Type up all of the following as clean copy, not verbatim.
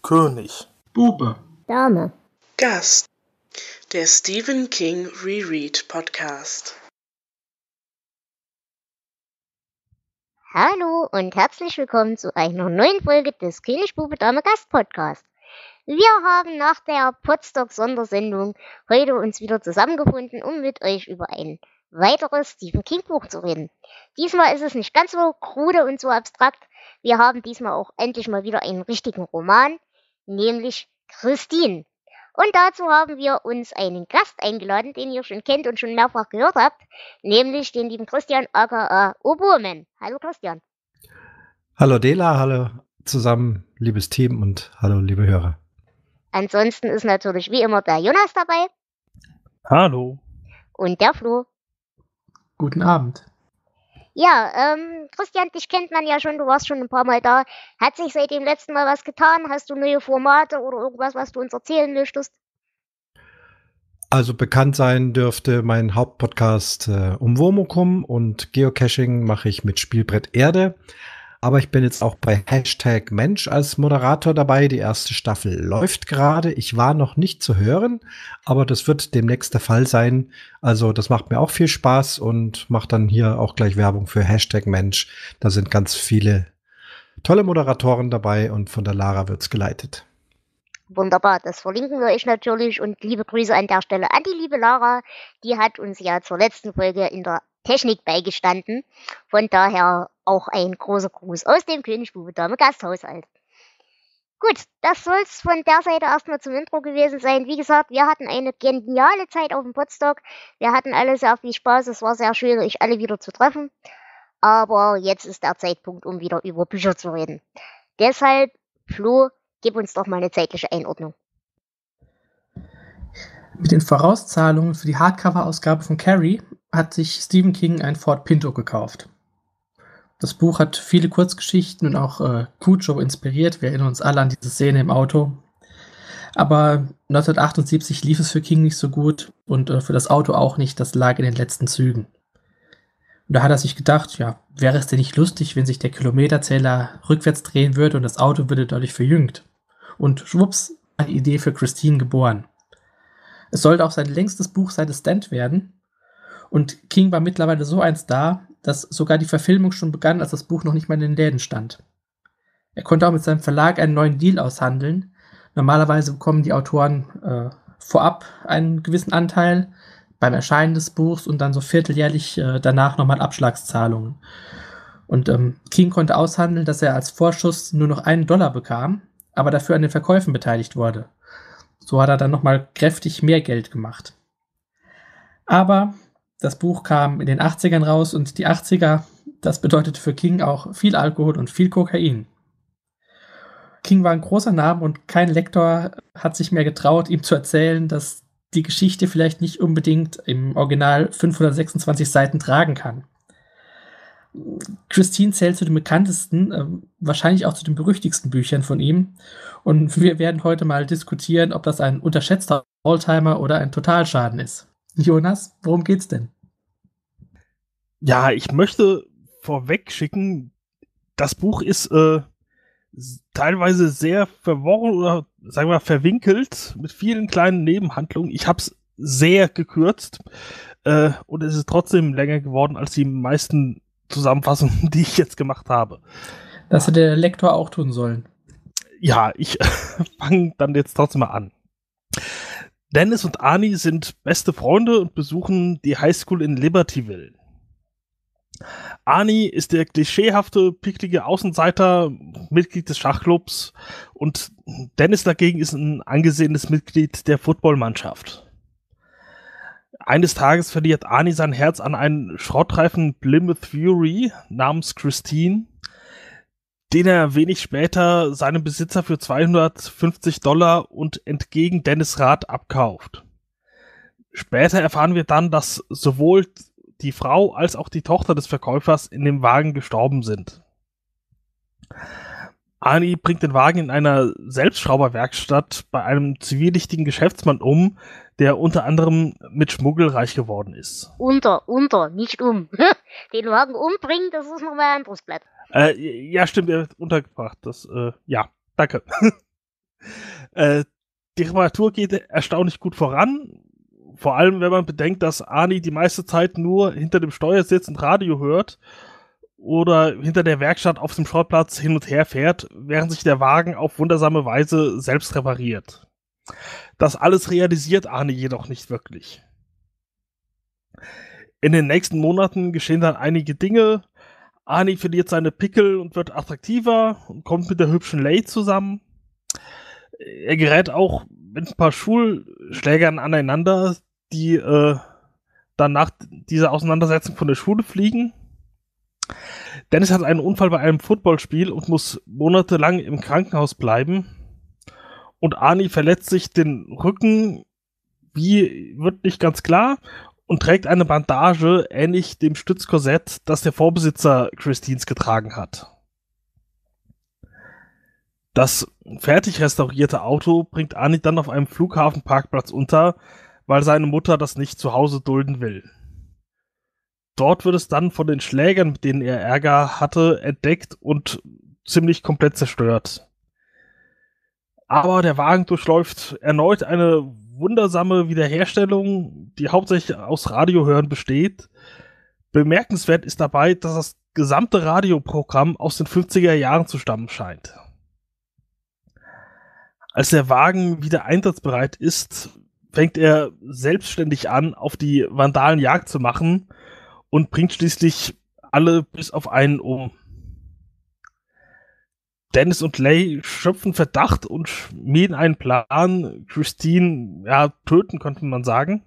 König. Bube. Dame. Gast. Der Stephen King Reread Podcast. Hallo und herzlich willkommen zu einer neuen Folge des König, Bube, Dame Gast Podcast. Wir haben nach der Podstock-Sondersendung heute uns wieder zusammengefunden, um mit euch über ein weiteres Stephen King Buch zu reden. Diesmal ist es nicht ganz so krude und so abstrakt. Wir haben diesmal auch endlich mal wieder einen richtigen Roman, nämlich Christine. Und dazu haben wir uns einen Gast eingeladen, den ihr schon kennt und schon mehrfach gehört habt, nämlich den lieben Christian aka Oboeman. Hallo Christian. Hallo Dela, hallo zusammen, liebes Team und hallo liebe Hörer. Ansonsten ist natürlich wie immer der Jonas dabei. Hallo. Und der Flo. Guten Abend. Ja, Christian, dich kennt man ja schon, du warst schon ein paar Mal da. Hat sich seit dem letzten Mal was getan? Hast du neue Formate oder irgendwas, was du uns erzählen möchtest? Also bekannt sein dürfte mein Hauptpodcast um Womokum und Geocaching mache ich mit Spielbrett Erde. Aber ich bin jetzt auch bei Hashtag Mensch als Moderator dabei. Die erste Staffel läuft gerade. Ich war noch nicht zu hören, aber das wird demnächst der Fall sein. Also das macht mir auch viel Spaß und macht dann hier auch gleich Werbung für Hashtag Mensch. Da sind ganz viele tolle Moderatoren dabei und von der Lara wird's geleitet. Wunderbar, das verlinken wir euch natürlich und liebe Grüße an der Stelle an die liebe Lara. Die hat uns ja zur letzten Folge in der Technik beigestanden. Von daher auch ein großer Gruß aus dem König, Bube, Dame Gasthaushalt. Gut, das soll's von der Seite erstmal zum Intro gewesen sein. Wie gesagt, wir hatten eine geniale Zeit auf dem Podstock. Wir hatten alle sehr viel Spaß. Es war sehr schön, euch alle wieder zu treffen. Aber jetzt ist der Zeitpunkt, um wieder über Bücher zu reden. Deshalb, Flo, gib uns doch mal eine zeitliche Einordnung. Mit den Vorauszahlungen für die Hardcover-Ausgabe von Carrie hat sich Stephen King ein Ford Pinto gekauft. Das Buch hat viele Kurzgeschichten und auch Cujo inspiriert. Wir erinnern uns alle an diese Szene im Auto. Aber 1978 lief es für King nicht so gut und für das Auto auch nicht. Das lag in den letzten Zügen. Und da hat er sich gedacht, ja, wäre es denn nicht lustig, wenn sich der Kilometerzähler rückwärts drehen würde und das Auto würde dadurch verjüngt. Und schwupps, war die Idee für Christine geboren. Es sollte auch sein längstes Buch seit es Stand werden. Und King war mittlerweile so ein Star, dass sogar die Verfilmung schon begann, als das Buch noch nicht mal in den Läden stand. Er konnte auch mit seinem Verlag einen neuen Deal aushandeln. Normalerweise bekommen die Autoren vorab einen gewissen Anteil beim Erscheinen des Buchs und dann so vierteljährlich danach nochmal Abschlagszahlungen. Und King konnte aushandeln, dass er als Vorschuss nur noch $1 bekam, aber dafür an den Verkäufen beteiligt wurde. So hat er dann nochmal kräftig mehr Geld gemacht. Aber das Buch kam in den 80ern raus und die 80er, das bedeutete für King auch viel Alkohol und viel Kokain. King war ein großer Name und kein Lektor hat sich mehr getraut, ihm zu erzählen, dass die Geschichte vielleicht nicht unbedingt im Original 526 Seiten tragen kann. Christine zählt zu den bekanntesten, wahrscheinlich auch zu den berüchtigsten Büchern von ihm. Und wir werden heute mal diskutieren, ob das ein unterschätzter Oldtimer oder ein Totalschaden ist. Jonas, worum geht's denn? Ja, ich möchte vorweg schicken, das Buch ist teilweise sehr verworren oder sagen wir verwinkelt mit vielen kleinen Nebenhandlungen. Ich habe es sehr gekürzt und es ist trotzdem länger geworden als die meisten Zusammenfassungen, die ich jetzt gemacht habe. Das hätte der Lektor auch tun sollen. Ja, ich fange dann jetzt trotzdem mal an. Dennis und Arnie sind beste Freunde und besuchen die Highschool in Libertyville. Arnie ist der klischeehafte, picklige Außenseiter, Mitglied des Schachclubs und Dennis dagegen ist ein angesehenes Mitglied der Footballmannschaft. Eines Tages verliert Arnie sein Herz an einen schrottreifen Plymouth Fury namens Christine, den er wenig später seinem Besitzer für $250 und entgegen Dennis' Rat abkauft. Später erfahren wir dann, dass sowohl die Frau als auch die Tochter des Verkäufers in dem Wagen gestorben sind. Arnie bringt den Wagen in einer Selbstschrauberwerkstatt bei einem zwielichtigen Geschäftsmann um, der unter anderem mit Schmuggel reich geworden ist. Nicht um. Den Wagen umbringen, das ist nochmal ein anderes Blatt. Ja, stimmt, er wird untergebracht. Das, ja, danke. Die Reparatur geht erstaunlich gut voran. Vor allem, wenn man bedenkt, dass Arnie die meiste Zeit nur hinter dem Steuersitz und Radio hört oder hinter der Werkstatt auf dem Schrottplatz hin und her fährt, während sich der Wagen auf wundersame Weise selbst repariert. Das alles realisiert Arnie jedoch nicht wirklich. In den nächsten Monaten geschehen dann einige Dinge. Arnie verliert seine Pickel und wird attraktiver und kommt mit der hübschen Lay zusammen. Er gerät auch mit ein paar Schulschlägern aneinander, die dann nach dieser Auseinandersetzung von der Schule fliegen. Dennis hat einen Unfall bei einem Footballspiel und muss monatelang im Krankenhaus bleiben. Und Arnie verletzt sich den Rücken, wie wird nicht ganz klar, und trägt eine Bandage, ähnlich dem Stützkorsett, das der Vorbesitzer Christines getragen hat. Das fertig restaurierte Auto bringt Arnie dann auf einem Flughafenparkplatz unter, weil seine Mutter das nicht zu Hause dulden will. Dort wird es dann von den Schlägern, mit denen er Ärger hatte, entdeckt und ziemlich komplett zerstört. Aber der Wagen durchläuft erneut eine wundersame Wiederherstellung, die hauptsächlich aus Radiohören besteht. Bemerkenswert ist dabei, dass das gesamte Radioprogramm aus den 50er Jahren zu stammen scheint. Als der Wagen wieder einsatzbereit ist, fängt er selbstständig an, auf die Vandalen Jagd zu machen und bringt schließlich alle bis auf einen um. Dennis und Lay schöpfen Verdacht und schmieden einen Plan, Christine töten, könnte man sagen.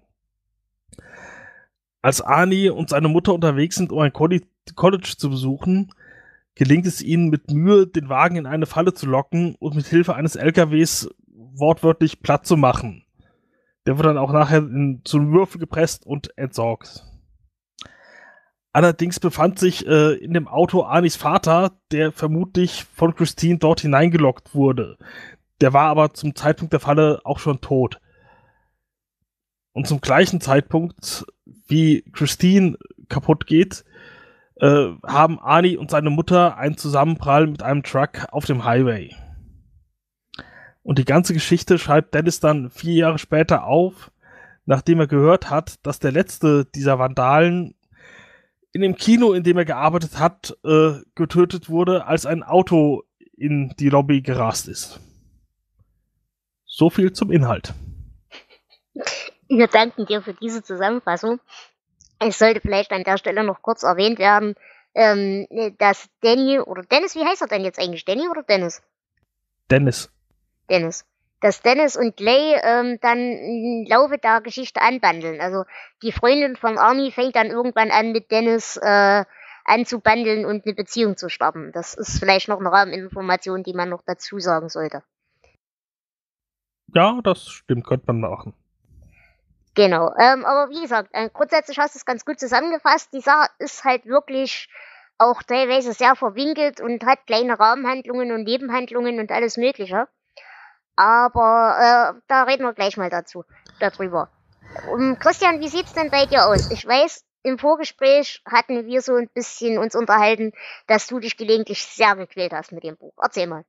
Als Arnie und seine Mutter unterwegs sind, um ein College zu besuchen, gelingt es ihnen mit Mühe, den Wagen in eine Falle zu locken und mit Hilfe eines LKWs wortwörtlich platt zu machen. Der wird dann auch nachher zu einem Würfel gepresst und entsorgt. Allerdings befand sich in dem Auto Arnies Vater, der vermutlich von Christine dort hineingelockt wurde. Der war aber zum Zeitpunkt der Falle auch schon tot. Und zum gleichen Zeitpunkt, wie Christine kaputt geht, haben Arnie und seine Mutter einen Zusammenprall mit einem Truck auf dem Highway. Und die ganze Geschichte schreibt Dennis dann 4 Jahre später auf, nachdem er gehört hat, dass der letzte dieser Vandalen in dem Kino, in dem er gearbeitet hat, getötet wurde, als ein Auto in die Lobby gerast ist. So viel zum Inhalt. Wir danken dir für diese Zusammenfassung. Es sollte vielleicht an der Stelle noch kurz erwähnt werden, dass Danny, oder Dennis, wie heißt er denn jetzt eigentlich? Danny oder Dennis? Dennis. Dass Dennis und Lay dann im Laufe der Geschichte anbandeln. Also die Freundin von Arnie fängt dann irgendwann an, mit Dennis anzubandeln und eine Beziehung zu starten. Das ist vielleicht noch eine Rahmeninformation, die man noch dazu sagen sollte. Ja, das stimmt, könnte man machen. Genau, aber wie gesagt, grundsätzlich hast du es ganz gut zusammengefasst. Die Sache ist halt wirklich auch teilweise sehr verwinkelt und hat kleine Rahmenhandlungen und Nebenhandlungen und alles Mögliche. Aber da reden wir gleich mal darüber. Christian, wie sieht's denn bei dir aus? Ich weiß, im Vorgespräch hatten wir so ein bisschen uns unterhalten, dass du dich gelegentlich sehr gequält hast mit dem Buch. Erzähl mal.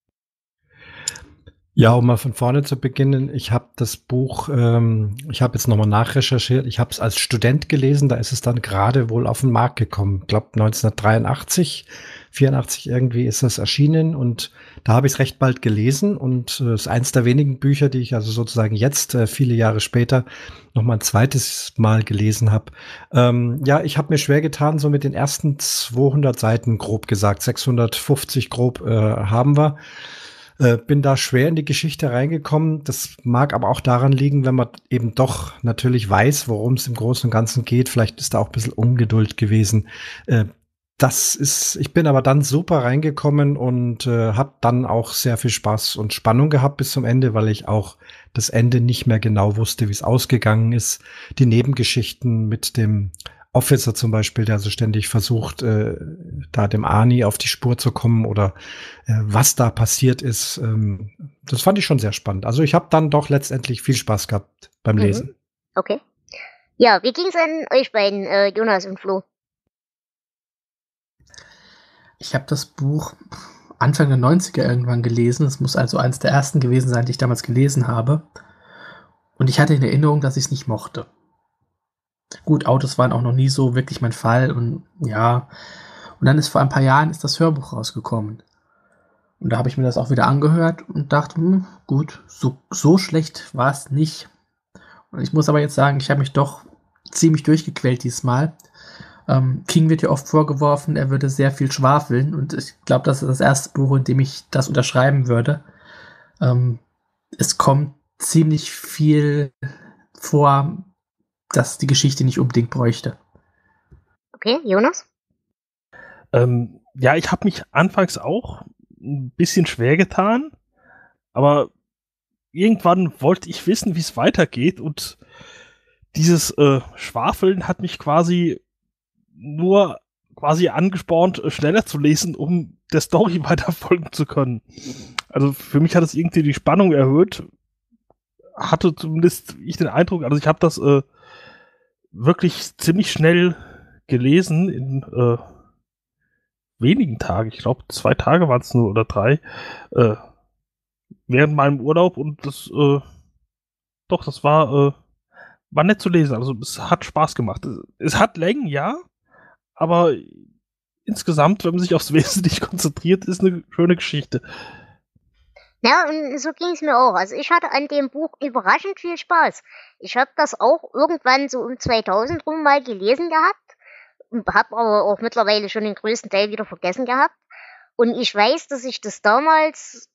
Ja, um mal von vorne zu beginnen, ich habe das Buch, ich habe jetzt nochmal nachrecherchiert, ich habe es als Student gelesen, da ist es dann gerade wohl auf den Markt gekommen. Ich glaube 1983, 84 irgendwie ist das erschienen und da habe ich es recht bald gelesen und es ist eins der wenigen Bücher, die ich also sozusagen jetzt, viele Jahre später, nochmal ein zweites Mal gelesen habe. Ja, ich habe mir schwer getan, so mit den ersten 200 Seiten grob gesagt, 650 grob haben wir. Bin da schwer in die Geschichte reingekommen. Das mag aber auch daran liegen, wenn man eben doch natürlich weiß, worum es im Großen und Ganzen geht. Vielleicht ist da auch ein bisschen Ungeduld gewesen. Ich bin aber dann super reingekommen und habe dann auch sehr viel Spaß und Spannung gehabt bis zum Ende, weil ich auch das Ende nicht mehr genau wusste, wie es ausgegangen ist. Die Nebengeschichten mit dem Officer zum Beispiel, der also ständig versucht, da dem Arnie auf die Spur zu kommen oder was da passiert ist, das fand ich schon sehr spannend. Also ich habe dann doch letztendlich viel Spaß gehabt beim Lesen. Okay. Ja, wie ging's an euch beiden, Jonas und Flo? Ich habe das Buch Anfang der 90er irgendwann gelesen. Es muss also eines der ersten gewesen sein, die ich damals gelesen habe. Und ich hatte in Erinnerung, dass ich es nicht mochte. Gut, Autos waren auch noch nie so wirklich mein Fall und ja. Und dann ist vor ein paar Jahren das Hörbuch rausgekommen. Und da habe ich mir das auch wieder angehört und dachte, gut, so schlecht war es nicht. Und ich muss aber jetzt sagen, ich habe mich doch ziemlich durchgequält diesmal. King wird ja oft vorgeworfen, er würde sehr viel schwafeln. Und ich glaube, das ist das erste Buch, in dem ich das unterschreiben würde. Es kommt ziemlich viel vor, dass die Geschichte nicht unbedingt bräuchte. Okay, Jonas? Ja, ich habe mich anfangs auch ein bisschen schwer getan, aber irgendwann wollte ich wissen, wie es weitergeht, und dieses Schwafeln hat mich quasi angespornt, schneller zu lesen, um der Story weiter folgen zu können. Also für mich hat es irgendwie die Spannung erhöht, hatte zumindest ich den Eindruck, also ich habe das wirklich ziemlich schnell gelesen in wenigen Tagen. Ich glaube, 2 Tage waren es nur oder 3 während meinem Urlaub, und das das war nett zu lesen. Also es hat Spaß gemacht. Es hat Längen, ja, aber insgesamt, wenn man sich aufs Wesentliche konzentriert, ist eine schöne Geschichte. Ja, und so ging es mir auch. Also ich hatte an dem Buch überraschend viel Spaß. Ich habe das auch irgendwann so um 2000 rum mal gelesen gehabt, habe aber auch mittlerweile schon den größten Teil wieder vergessen gehabt. Und ich weiß, dass ich das damals,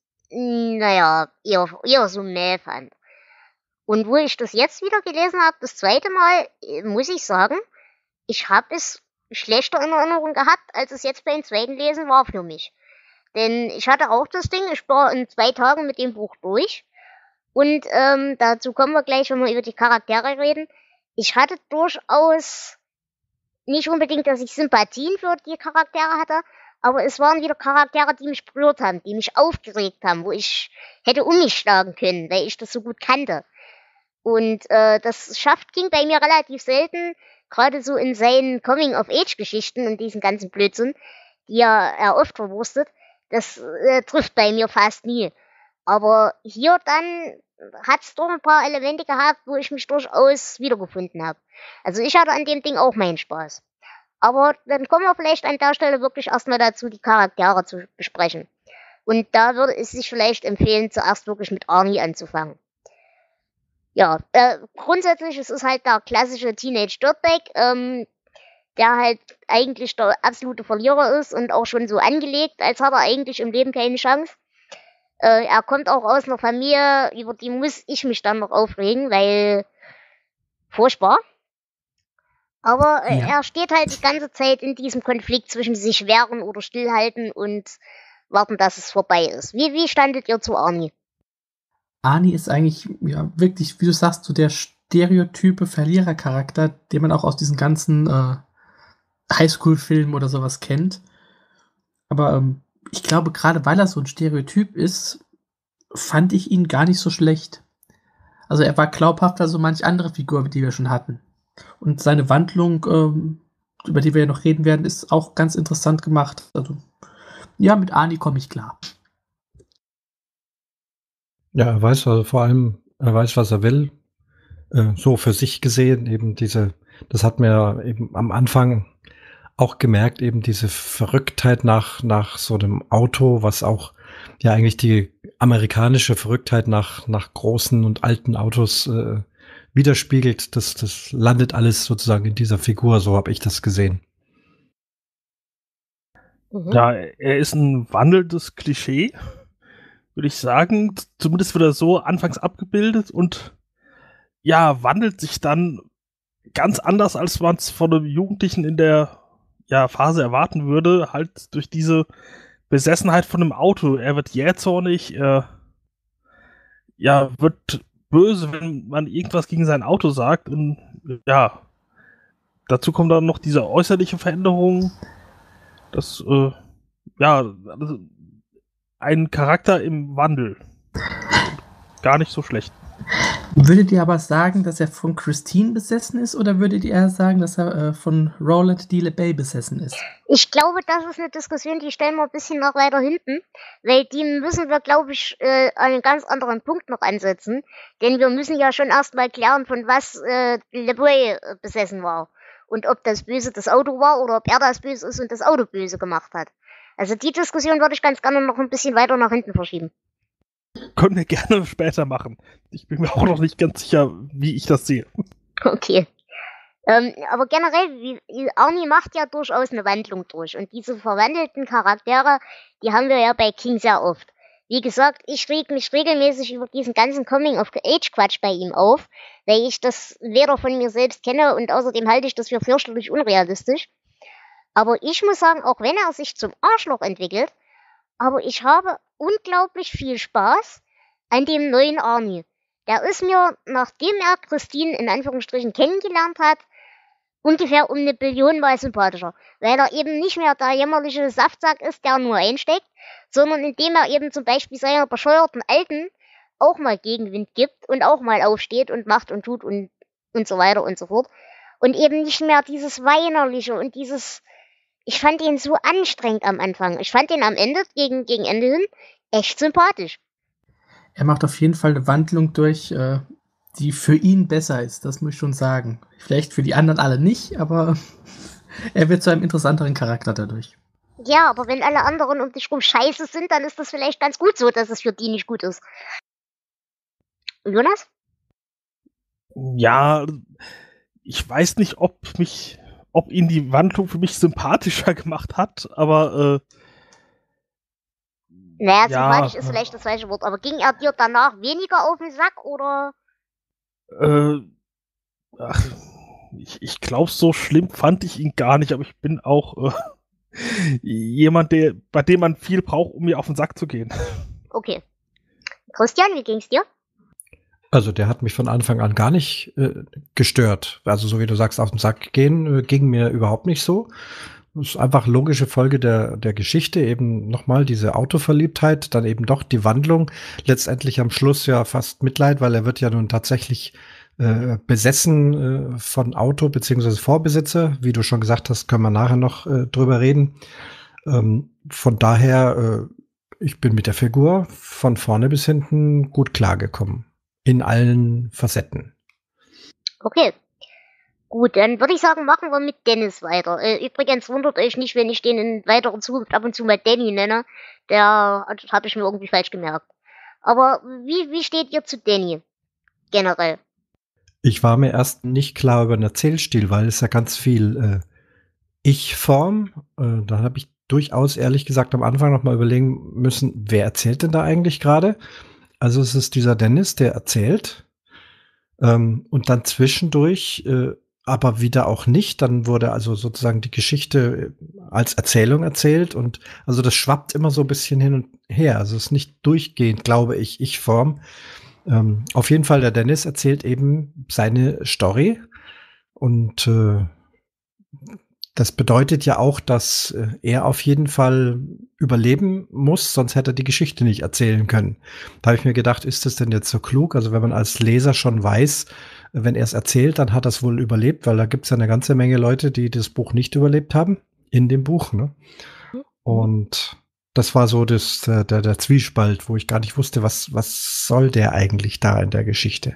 eher so mäh fand. Und wo ich das jetzt wieder gelesen habe, das zweite Mal, muss ich sagen, ich habe es schlechter in Erinnerung gehabt, als es jetzt beim zweiten Lesen war für mich. Denn ich hatte auch das Ding, ich war in 2 Tagen mit dem Buch durch. Und dazu kommen wir gleich, wenn wir über die Charaktere reden. Ich hatte durchaus nicht unbedingt, dass ich Sympathien für die Charaktere hatte, aber es waren wieder Charaktere, die mich berührt haben, die mich aufgeregt haben, wo ich hätte um mich schlagen können, weil ich das so gut kannte. Und das schafft King bei mir relativ selten, gerade so in seinen Coming-of-Age-Geschichten und diesen ganzen Blödsinn, die er oft verwurstet. Das trifft bei mir fast nie. Aber hier dann hat es doch ein paar Elemente gehabt, wo ich mich durchaus wiedergefunden habe. Also ich hatte an dem Ding auch meinen Spaß. Aber dann kommen wir vielleicht an der Stelle wirklich erstmal dazu, die Charaktere zu besprechen. Und da würde es sich vielleicht empfehlen, zuerst wirklich mit Arnie anzufangen. Ja, grundsätzlich, es ist halt der klassische Teenage Dirtbag, der halt eigentlich der absolute Verlierer ist und auch schon so angelegt, als hat er eigentlich im Leben keine Chance. Er kommt auch aus einer Familie, über die muss ich mich dann noch aufregen, weil furchtbar. Aber er steht halt die ganze Zeit in diesem Konflikt zwischen sich wehren oder stillhalten und warten, dass es vorbei ist. Wie standet ihr zu Arnie? Arnie ist eigentlich, ja, wirklich, wie du sagst, so der stereotype Verlierercharakter, den man auch aus diesen ganzen Highschool-Filmen oder sowas kennt. Aber ich glaube, gerade weil er so ein Stereotyp ist, fand ich ihn gar nicht so schlecht. Also er war glaubhafter als so manch andere Figur, die wir schon hatten. Und seine Wandlung, über die wir ja noch reden werden, ist auch ganz interessant gemacht. Also ja, mit Arnie komme ich klar. Ja, er weiß also vor allem, er weiß, was er will. So für sich gesehen, eben das hat mir eben am Anfang auch gemerkt, eben diese Verrücktheit nach so einem Auto, was auch ja eigentlich die amerikanische Verrücktheit nach großen und alten Autos widerspiegelt. Das landet alles sozusagen in dieser Figur, so habe ich das gesehen. Ja, er ist ein wandelndes Klischee, würde ich sagen. Zumindest wird er so anfangs abgebildet und ja, wandelt sich dann ganz anders, als man es von einem Jugendlichen in der Phase erwarten würde, halt durch diese Besessenheit von einem Auto. Er wird jähzornig, er wird böse, wenn man irgendwas gegen sein Auto sagt, und ja, dazu kommt dann noch diese äußerliche Veränderung, das also ein Charakter im Wandel. Gar nicht so schlecht. Würdet ihr aber sagen, dass er von Christine besessen ist, oder würdet ihr eher sagen, dass er von Roland D. LeBay besessen ist? Ich glaube, das ist eine Diskussion, die stellen wir ein bisschen nach weiter hinten, weil die müssen wir, glaube ich, an einen ganz anderen Punkt noch ansetzen, denn wir müssen ja schon erstmal klären, von was LeBay besessen war und ob das Böse das Auto war oder ob er das Böse ist und das Auto böse gemacht hat. Also die Diskussion würde ich ganz gerne noch ein bisschen weiter nach hinten verschieben. Können wir gerne später machen. Ich bin mir auch noch nicht ganz sicher, wie ich das sehe. Okay. Aber generell, Arnie macht ja durchaus eine Wandlung durch. Und diese verwandelten Charaktere, die haben wir ja bei King sehr oft. Wie gesagt, ich reg mich regelmäßig über diesen ganzen Coming-of-Age-Quatsch bei ihm auf, weil ich das weder von mir selbst kenne und außerdem halte ich das für fürchterlich unrealistisch. Aber ich muss sagen, auch wenn er sich zum Arschloch entwickelt, aber ich habe unglaublich viel Spaß an dem neuen Arnie. Der ist mir, nachdem er Christine in Anführungsstrichen kennengelernt hat, ungefähr um 1 Billion Mal sympathischer. Weil er eben nicht mehr der jämmerliche Saftsack ist, der nur einsteckt, sondern indem er eben zum Beispiel seiner bescheuerten Alten auch mal Gegenwind gibt und auch mal aufsteht und macht und tut und so weiter und so fort. Und eben nicht mehr dieses Weinerliche und dieses... Ich fand ihn so anstrengend am Anfang. Ich fand ihn am Ende, gegen Ende hin, echt sympathisch. Er macht auf jeden Fall eine Wandlung durch, die für ihn besser ist, das muss ich schon sagen. Vielleicht für die anderen alle nicht, aber er wird zu einem interessanteren Charakter dadurch. Ja, aber wenn alle anderen um dich rum scheiße sind, dann ist das vielleicht ganz gut so, dass es für die nicht gut ist. Jonas? Ja, ich weiß nicht, ob ihn die Wandlung für mich sympathischer gemacht hat, aber naja, sympathisch ist vielleicht das falsche Wort, aber ging er dir danach weniger auf den Sack, oder? Ich glaube, so schlimm fand ich ihn gar nicht, aber ich bin auch jemand, bei dem man viel braucht, um mir auf den Sack zu gehen. Okay. Christian, wie ging's dir? Also der hat mich von Anfang an gar nicht gestört. Also so wie du sagst, auf den Sack gehen, ging mir überhaupt nicht so. Das ist einfach logische Folge der Geschichte, eben nochmal diese Autoverliebtheit, dann eben doch die Wandlung, letztendlich am Schluss ja fast Mitleid, weil er wird ja nun tatsächlich besessen von Auto beziehungsweise Vorbesitzer. Wie du schon gesagt hast, können wir nachher noch drüber reden. Von daher, ich bin mit der Figur von vorne bis hinten gut klargekommen. In allen Facetten. Okay. Gut, dann würde ich sagen, machen wir mit Dennis weiter. Übrigens wundert euch nicht, wenn ich den in weiteren Zukunft ab und zu mal Danny nenne. Das habe ich mir irgendwie falsch gemerkt. Aber wie steht ihr zu Danny? Generell. Ich war mir erst nicht klar über den Erzählstil, weil es ja ganz viel Ich-Form. Da habe ich durchaus ehrlich gesagt am Anfang noch mal überlegen müssen, wer erzählt denn da eigentlich gerade? Also es ist dieser Dennis, der erzählt und dann zwischendurch aber wieder auch nicht. Dann wurde also sozusagen die Geschichte als Erzählung erzählt und also das schwappt immer so ein bisschen hin und her. Also es ist nicht durchgehend, glaube ich, Ich-Form. Auf jeden Fall, der Dennis erzählt eben seine Story und das bedeutet ja auch, dass er auf jeden Fall überleben muss, sonst hätte er die Geschichte nicht erzählen können. Da habe ich mir gedacht, ist das denn jetzt so klug? Also wenn man als Leser schon weiß, wenn er es erzählt, dann hat er es wohl überlebt, weil da gibt es ja eine ganze Menge Leute, die das Buch nicht überlebt haben, in dem Buch. Ne? Und das war so der Zwiespalt, wo ich gar nicht wusste, was soll der eigentlich da in der Geschichte?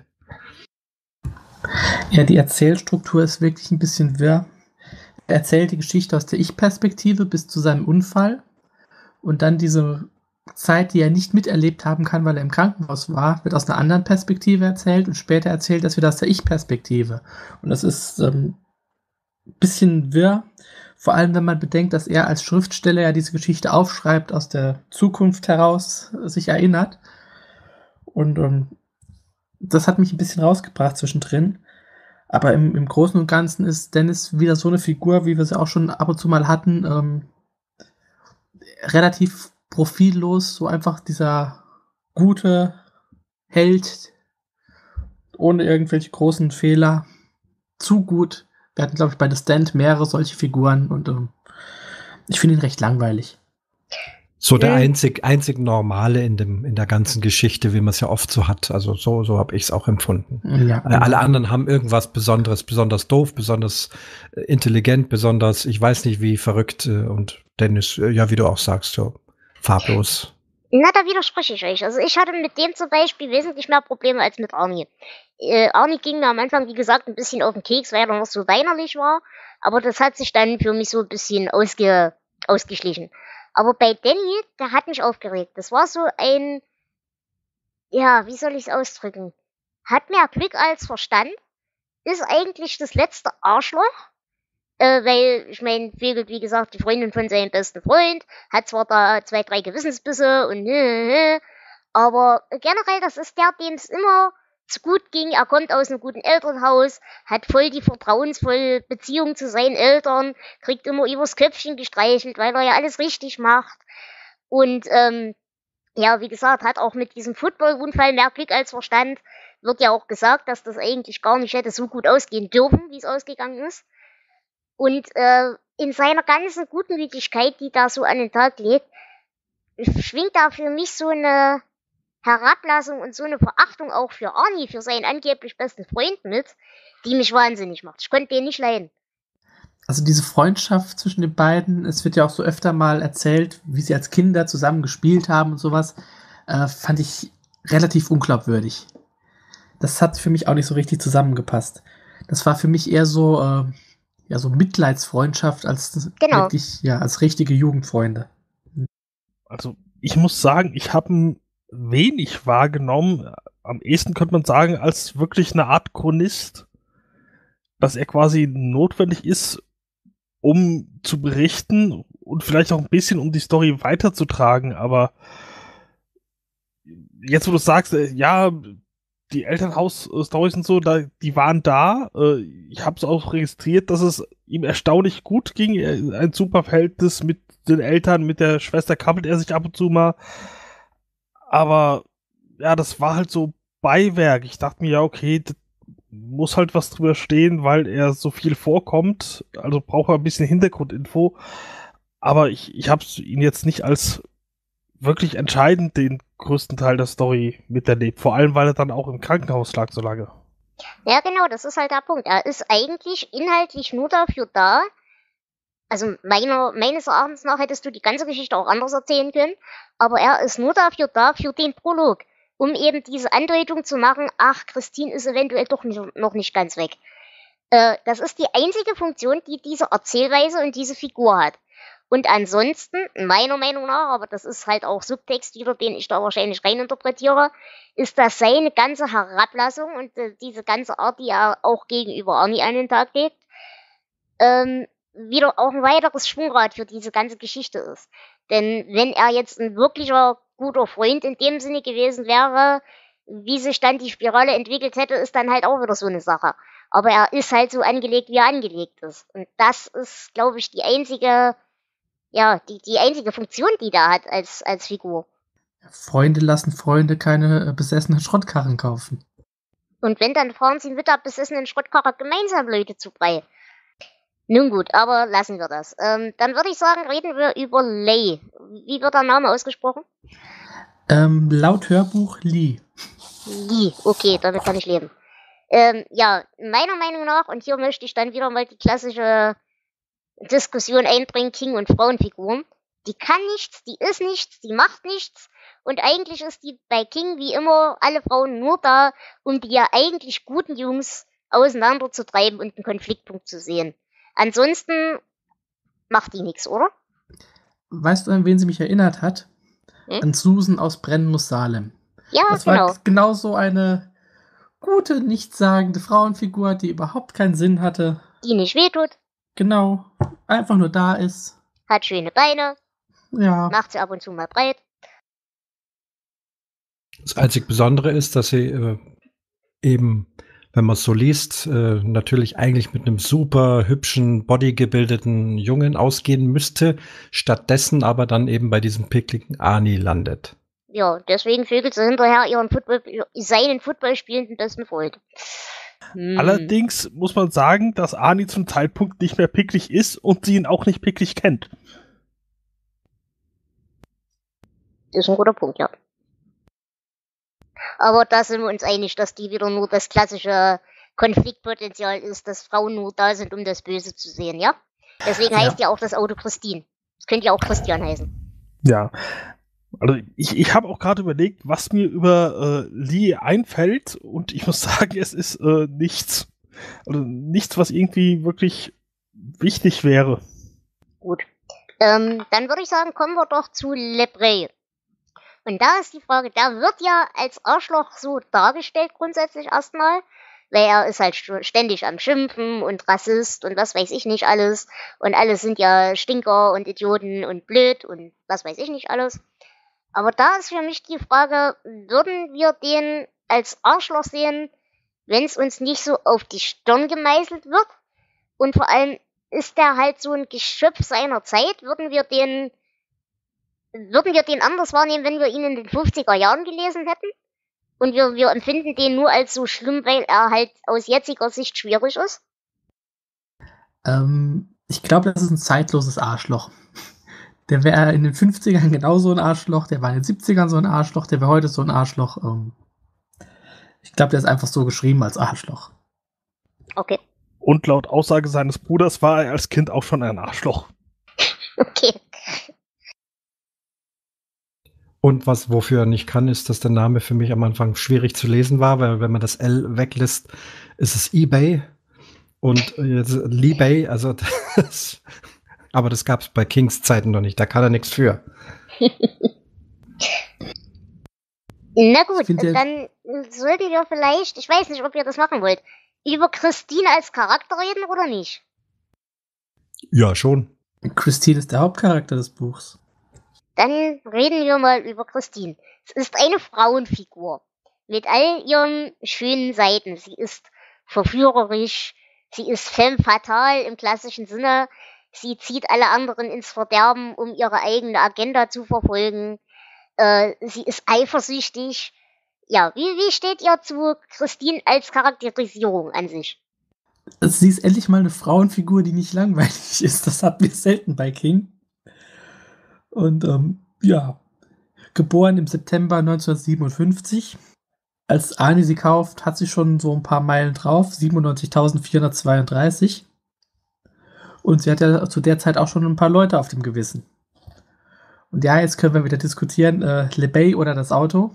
Ja, die Erzählstruktur ist wirklich ein bisschen wirr. Er erzählt die Geschichte aus der Ich-Perspektive bis zu seinem Unfall und dann diese Zeit, die er nicht miterlebt haben kann, weil er im Krankenhaus war, wird aus einer anderen Perspektive erzählt und später erzählt das wieder aus der Ich-Perspektive. Und das ist ein bisschen wirr, vor allem wenn man bedenkt, dass er als Schriftsteller ja diese Geschichte aufschreibt, aus der Zukunft heraus sich erinnert. Und das hat mich ein bisschen rausgebracht zwischendrin. Aber im Großen und Ganzen ist Dennis wieder so eine Figur, wie wir sie auch schon ab und zu mal hatten, relativ profillos, so einfach dieser gute Held, ohne irgendwelche großen Fehler, zu gut. Wir hatten, glaube ich, bei The Stand mehrere solche Figuren und ich finde ihn recht langweilig. So der einzig normale in der ganzen Geschichte, wie man es ja oft so hat. Also so habe ich es auch empfunden. Ja, Alle anderen haben irgendwas Besonderes, besonders doof, besonders intelligent, besonders, ich weiß nicht wie, verrückt. Und Dennis, ja, wie du auch sagst, so farblos. Na, da widerspreche ich euch. Also ich hatte mit dem zum Beispiel wesentlich mehr Probleme als mit Arnie. Arnie ging mir am Anfang, wie gesagt, ein bisschen auf den Keks, weil er noch so weinerlich war. Aber das hat sich dann für mich so ein bisschen ausgeschlichen. Aber bei Danny, der hat mich aufgeregt. Das war so ein, ja, wie soll ich es ausdrücken? Hat mehr Glück als Verstand. Ist eigentlich das letzte Arschloch. Weil, ich meine, Vögel, wie gesagt, die Freundin von seinem besten Freund, hat zwar da 2, 3 Gewissensbisse und aber generell, das ist der, dem es immer zu gut ging. Er kommt aus einem guten Elternhaus, hat voll die vertrauensvolle Beziehung zu seinen Eltern, kriegt immer übers Köpfchen gestreichelt, weil er ja alles richtig macht. Und, ja, wie gesagt, hat auch mit diesem Football-Unfall mehr Glück als Verstand. Wird ja auch gesagt, dass das eigentlich gar nicht hätte so gut ausgehen dürfen, wie es ausgegangen ist. Und in seiner ganzen Gutmütigkeit, die da so an den Tag legt, schwingt da für mich so eine Herablassung und so eine Verachtung auch für Arnie, für seinen angeblich besten Freund mit, die mich wahnsinnig macht. Ich konnte den nicht leiden. Also diese Freundschaft zwischen den beiden, es wird ja auch so öfter mal erzählt, wie sie als Kinder zusammen gespielt haben und sowas, fand ich relativ unglaubwürdig. Das hat für mich auch nicht so richtig zusammengepasst. Das war für mich eher so, ja, so Mitleidsfreundschaft als wirklich, ja, als richtige Jugendfreunde. Also ich muss sagen, ich habe wenig wahrgenommen. Am ehesten könnte man sagen, als wirklich eine Art Chronist, dass er quasi notwendig ist, um zu berichten und vielleicht auch ein bisschen, um die Story weiterzutragen. Aber jetzt, wo du sagst, ja, die Elternhaus-Storys und so, die waren da. Ich habe es auch registriert, dass es ihm erstaunlich gut ging. Ein super Verhältnis mit den Eltern, mit der Schwester kappelt er sich ab und zu mal. Aber ja, das war halt so Beiwerk. Ich dachte mir, ja, okay, das muss halt was drüber stehen, weil er so viel vorkommt. Also braucht er ein bisschen Hintergrundinfo. Aber ich habe ihn jetzt nicht als wirklich entscheidend den größten Teil der Story miterlebt. Vor allem, weil er dann auch im Krankenhaus lag so lange. Ja, genau, das ist halt der Punkt. Er ist eigentlich inhaltlich nur dafür da. Also meines Erachtens nach hättest du die ganze Geschichte auch anders erzählen können. Aber er ist nur dafür da, für den Prolog. Um eben diese Andeutung zu machen, ach, Christine ist eventuell doch noch nicht ganz weg. Das ist die einzige Funktion, die diese Erzählweise und diese Figur hat. Und ansonsten, meiner Meinung nach, aber das ist halt auch Subtext wieder, den ich da wahrscheinlich reininterpretiere, ist das seine ganze Herablassung und diese ganze Art, die er auch gegenüber Arnie an den Tag legt, wieder auch ein weiteres Schwungrad für diese ganze Geschichte ist. Denn wenn er jetzt ein wirklicher guter Freund in dem Sinne gewesen wäre, wie sich dann die Spirale entwickelt hätte, ist dann halt auch wieder so eine Sache. Aber er ist halt so angelegt, wie er angelegt ist. Und das ist, glaube ich, die einzige Funktion, die der hat als Figur. Freunde lassen Freunde keine besessenen Schrottkarren kaufen. Und wenn, dann fahren sie mit der besessenen Schrottkarre gemeinsam Leute zu Brei. Nun gut, aber lassen wir das. Dann würde ich sagen, reden wir über Lei. Wie wird der Name ausgesprochen? Laut Hörbuch Lee. Lee, okay, damit kann ich leben. Ja, meiner Meinung nach, und hier möchte ich dann wieder mal die klassische Diskussion einbringen, King- und Frauenfiguren. Die kann nichts, die ist nichts, die macht nichts. Und eigentlich ist die bei King wie immer alle Frauen nur da, um die ja eigentlich guten Jungs auseinanderzutreiben und einen Konfliktpunkt zu sehen. Ansonsten macht die nichts, oder? Weißt du, an wen sie mich erinnert hat? An Susan aus Brennen muss Salem. Ja, das genau. war genau so eine gute, nichtssagende Frauenfigur, die überhaupt keinen Sinn hatte. Die nicht wehtut. Genau, einfach nur da ist. Hat schöne Beine. Ja. Macht sie ab und zu mal breit. Das einzig Besondere ist, dass sie eben, wenn man es so liest, natürlich eigentlich mit einem super hübschen, bodygebildeten Jungen ausgehen müsste, stattdessen aber dann eben bei diesem pickligen Arnie landet. Ja, deswegen vögelt sie hinterher seinen Football spielenden besten Freund. Allerdings muss man sagen, dass Arnie zum Zeitpunkt nicht mehr picklig ist und sie ihn auch nicht picklig kennt. Ist ein guter Punkt, ja. Aber da sind wir uns einig, dass die wieder nur das klassische Konfliktpotenzial ist, dass Frauen nur da sind, um das Böse zu sehen, ja? Deswegen heißt ja auch das Auto Christine. Das könnte ja auch Christian heißen. Ja. Also ich habe auch gerade überlegt, was mir über Lee einfällt, und ich muss sagen, es ist nichts. Also nichts, was irgendwie wirklich wichtig wäre. Gut. Dann würde ich sagen, kommen wir doch zu LeBray. Und da ist die Frage, der wird ja als Arschloch so dargestellt grundsätzlich erstmal, weil er ist halt ständig am Schimpfen und Rassist und was weiß ich nicht alles. Und alle sind ja Stinker und Idioten und blöd und was weiß ich nicht alles. Aber da ist für mich die Frage, würden wir den als Arschloch sehen, wenn es uns nicht so auf die Stirn gemeißelt wird? Und vor allem ist der halt so ein Geschöpf seiner Zeit? Würden wir den anders wahrnehmen, wenn wir ihn in den 50er Jahren gelesen hätten? Und wir empfinden den nur als so schlimm, weil er halt aus jetziger Sicht schwierig ist? Ich glaube, das ist ein zeitloses Arschloch. Der wäre in den 50ern genauso ein Arschloch, der war in den 70ern so ein Arschloch, der wäre heute so ein Arschloch. Ich glaube, der ist einfach so geschrieben als Arschloch. Okay. Und laut Aussage seines Bruders war er als Kind auch schon ein Arschloch. Okay. Und wofür er nicht kann, ist, dass der Name für mich am Anfang schwierig zu lesen war, weil wenn man das L weglässt, ist es eBay. Und jetzt Lee-Bay, also das, aber das gab es bei Kings Zeiten noch nicht, da kann er nichts für. Na gut, dann sollten wir vielleicht, ich weiß nicht, ob ihr das machen wollt, über Christine als Charakter reden oder nicht? Ja, schon. Christine ist der Hauptcharakter des Buchs. Dann reden wir mal über Christine. Es ist eine Frauenfigur mit all ihren schönen Seiten. Sie ist verführerisch, sie ist femme fatale im klassischen Sinne, sie zieht alle anderen ins Verderben, um ihre eigene Agenda zu verfolgen. Sie ist eifersüchtig. Ja, wie steht ihr zu Christine als Charakterisierung an sich? Sie ist endlich mal eine Frauenfigur, die nicht langweilig ist. Das hatten wir selten bei King. Und ja, geboren im September 1957. Als Arnie sie kauft, hat sie schon so ein paar Meilen drauf, 97.432. Und sie hat ja zu der Zeit auch schon ein paar Leute auf dem Gewissen. Und ja, jetzt können wir wieder diskutieren, LeBay oder das Auto.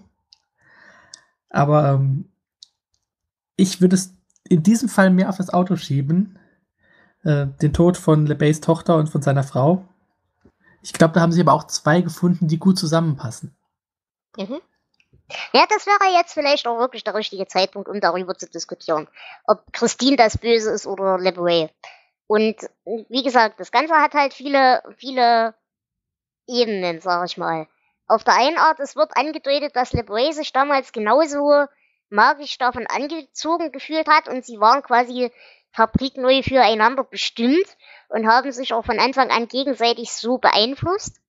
Aber ich würde es in diesem Fall mehr auf das Auto schieben. Den Tod von LeBays Tochter und von seiner Frau. Ich glaube, da haben sie aber auch zwei gefunden, die gut zusammenpassen. Mhm. Ja, das wäre jetzt vielleicht auch wirklich der richtige Zeitpunkt, um darüber zu diskutieren. Ob Christine das Böse ist oder LeBay. Und wie gesagt, das Ganze hat halt viele Ebenen, sag ich mal. Auf der einen Art, es wird angedeutet, dass LeBay sich damals genauso magisch davon angezogen gefühlt hat und sie waren quasi fabrikneu füreinander bestimmt und haben sich auch von Anfang an gegenseitig so beeinflusst.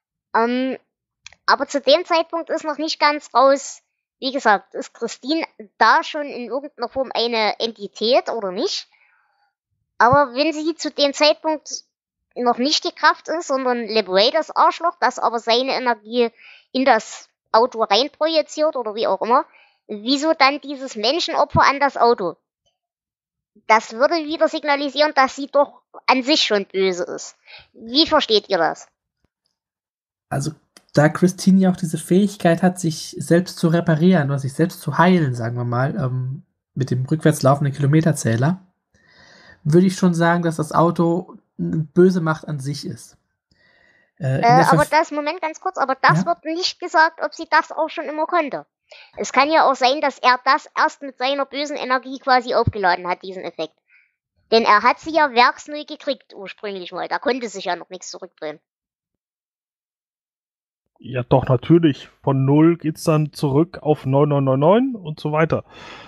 Aber zu dem Zeitpunkt ist noch nicht ganz raus, wie gesagt, ist Christine da schon in irgendeiner Form eine Entität oder nicht? Aber wenn sie zu dem Zeitpunkt noch nicht die Kraft ist, sondern LeBay das Arschloch, das aber seine Energie in das Auto reinprojiziert oder wie auch immer, wieso dann dieses Menschenopfer an das Auto? Das würde wieder signalisieren, dass sie doch an sich schon böse ist. Wie versteht ihr das? Also, da Christine ja auch diese Fähigkeit hat, sich selbst zu reparieren oder sich selbst zu heilen, sagen wir mal, mit dem rückwärts laufenden Kilometerzähler, würde ich schon sagen, dass das Auto eine böse Macht an sich ist. Aber das, Moment, ganz kurz, aber das wird nicht gesagt, ob sie das auch schon immer konnte. Es kann ja auch sein, dass er das erst mit seiner bösen Energie quasi aufgeladen hat, diesen Effekt. Denn er hat sie ja werksneu gekriegt ursprünglich mal. Da konnte sich ja noch nichts zurückdrehen. Ja, doch, natürlich. Von 0 geht's dann zurück auf 9999 und so weiter.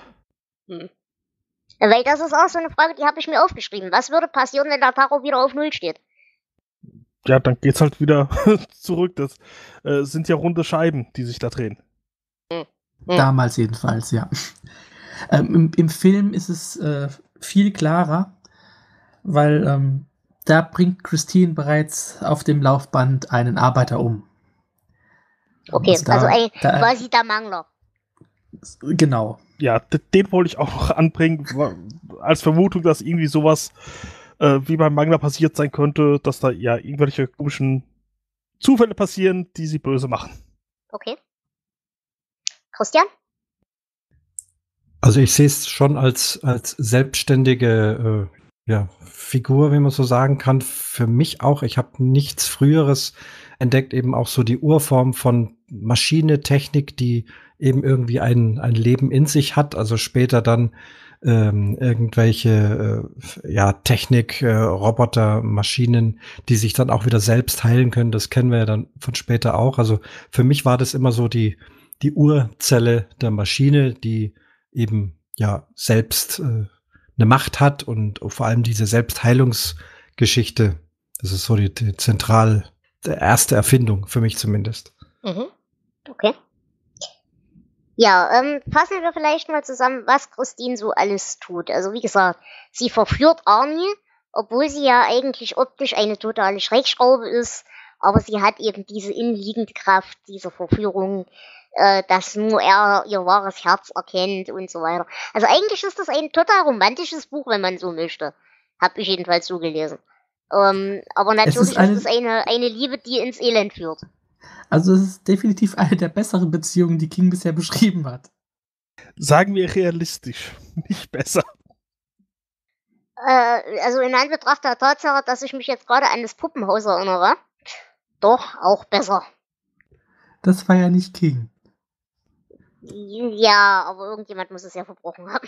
Weil das ist auch so eine Frage, die habe ich mir aufgeschrieben. Was würde passieren, wenn der Tacho wieder auf 0 steht? Ja, dann geht's halt wieder zurück. Das sind ja runde Scheiben, die sich da drehen. Damals jedenfalls, ja. Im Film ist es viel klarer, weil da bringt Christine bereits auf dem Laufband einen Arbeiter um. Okay, Also quasi der Mangler. Genau. Ja, den wollte ich auch noch anbringen, als Vermutung, dass irgendwie sowas wie beim Mangler passiert sein könnte, dass da ja irgendwelche komischen Zufälle passieren, die sie böse machen. Okay. Christian? Also ich sehe es schon als selbstständige Figur, wenn man so sagen kann. Für mich auch. Ich habe nichts Früheres entdeckt, eben auch so die Urform von Maschine, Technik, die eben irgendwie ein Leben in sich hat. Also später dann irgendwelche Technik, Roboter, Maschinen, die sich dann auch wieder selbst heilen können. Das kennen wir ja dann von später auch. Also für mich war das immer so die Urzelle der Maschine, die eben ja selbst eine Macht hat und vor allem diese Selbstheilungsgeschichte. Das ist so die erste Erfindung, für mich zumindest. Mhm. Okay. Ja, fassen wir vielleicht mal zusammen, was Christine so alles tut. Also wie gesagt, sie verführt Arnie, obwohl sie ja eigentlich optisch eine totale Schrägschraube ist, aber sie hat eben diese innenliegende Kraft dieser Verführung, dass nur er ihr wahres Herz erkennt und so weiter. Also eigentlich ist das ein total romantisches Buch, wenn man so möchte. Hab ich jedenfalls so gelesen. Aber natürlich ist es eine Liebe, die ins Elend führt. Also es ist definitiv eine der besseren Beziehungen, die King bisher beschrieben hat. Sagen wir realistisch, nicht besser. Also in Anbetracht der Tatsache, dass ich mich jetzt gerade an das Puppenhaus erinnere, doch auch besser. Das war ja nicht King. Ja, aber irgendjemand muss es ja verbrochen haben.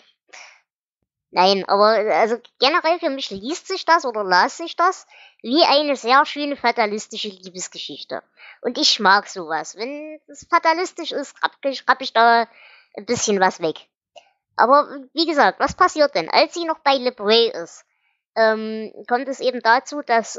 Nein, aber also generell für mich liest sich das oder las sich das wie eine sehr schöne fatalistische Liebesgeschichte. Und ich mag sowas. Wenn es fatalistisch ist, rapp ich da ein bisschen was weg. Aber wie gesagt, was passiert denn? Als sie noch bei LeBray ist, kommt es eben dazu, dass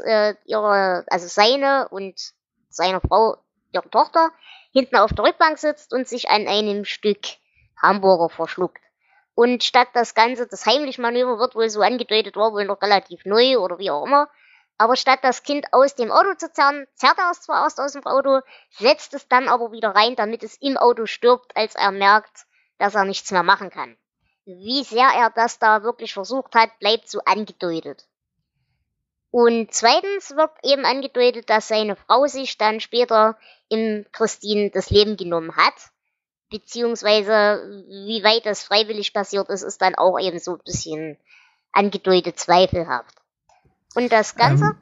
seine und seine Frau, ihre Tochter, hinten auf der Rückbank sitzt und sich an einem Stück Hamburger verschluckt. Und statt das Heimlich-Manöver wird wohl so angedeutet, war wohl noch relativ neu oder wie auch immer. Aber statt das Kind aus dem Auto zu zerren, zerrt er es zwar erst aus dem Auto, setzt es dann aber wieder rein, damit es im Auto stirbt, als er merkt, dass er nichts mehr machen kann. Wie sehr er das da wirklich versucht hat, bleibt so angedeutet. Und zweitens wird eben angedeutet, dass seine Frau sich dann später im Christine das Leben genommen hat. Beziehungsweise, wie weit das freiwillig passiert ist, ist dann auch eben so ein bisschen angedeutet zweifelhaft. Und das Ganze?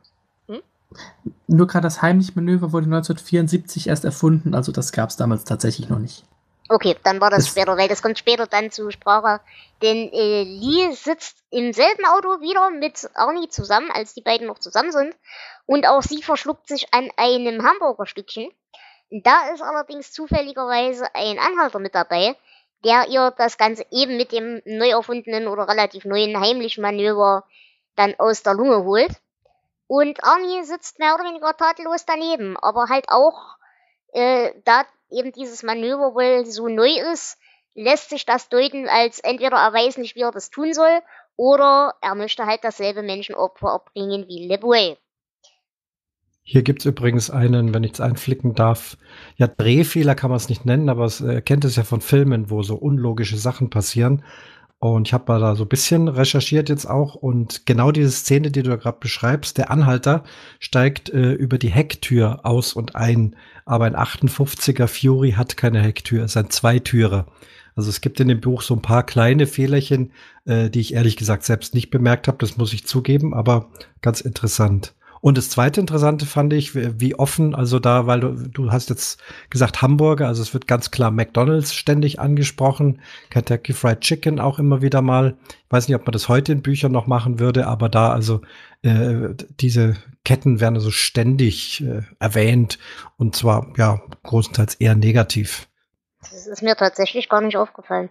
Nur gerade das Heimlich-Manöver wurde 1974 erst erfunden, also das gab es damals tatsächlich noch nicht. Okay, dann war das später, weil das kommt später dann zur Sprache. Denn Lee sitzt im selben Auto wieder mit Arnie zusammen, als die beiden noch zusammen sind. Und auch sie verschluckt sich an einem Hamburger Stückchen. Da ist allerdings zufälligerweise ein Anhalter mit dabei, der ihr das Ganze eben mit dem neu erfundenen oder relativ neuen heimlichen Manöver dann aus der Lunge holt. Und Arnie sitzt mehr oder weniger tadellos daneben, aber halt auch, da eben dieses Manöver wohl so neu ist, lässt sich das deuten, als entweder er weiß nicht, wie er das tun soll, oder er möchte halt dasselbe Menschenopfer erbringen wie LeBray. Hier gibt's übrigens einen, wenn ich es einflicken darf, ja, Drehfehler kann man es nicht nennen, aber kennt es ja von Filmen, wo so unlogische Sachen passieren. Und ich habe mal da so ein bisschen recherchiert jetzt auch. Und genau diese Szene, die du da gerade beschreibst, der Anhalter steigt über die Hecktür aus und ein. Aber ein 58er Fury hat keine Hecktür, es ist ein Zweitürer. Also es gibt in dem Buch so ein paar kleine Fehlerchen, die ich ehrlich gesagt selbst nicht bemerkt habe. Das muss ich zugeben, aber ganz interessant. Und das zweite Interessante fand ich, wie offen, also da, weil du hast jetzt gesagt Hamburger, also es wird ganz klar McDonald's ständig angesprochen, Kentucky Fried Chicken auch immer wieder mal. Ich weiß nicht, ob man das heute in Büchern noch machen würde, aber da also diese Ketten werden also ständig erwähnt und zwar ja großenteils eher negativ. Das ist mir tatsächlich gar nicht aufgefallen.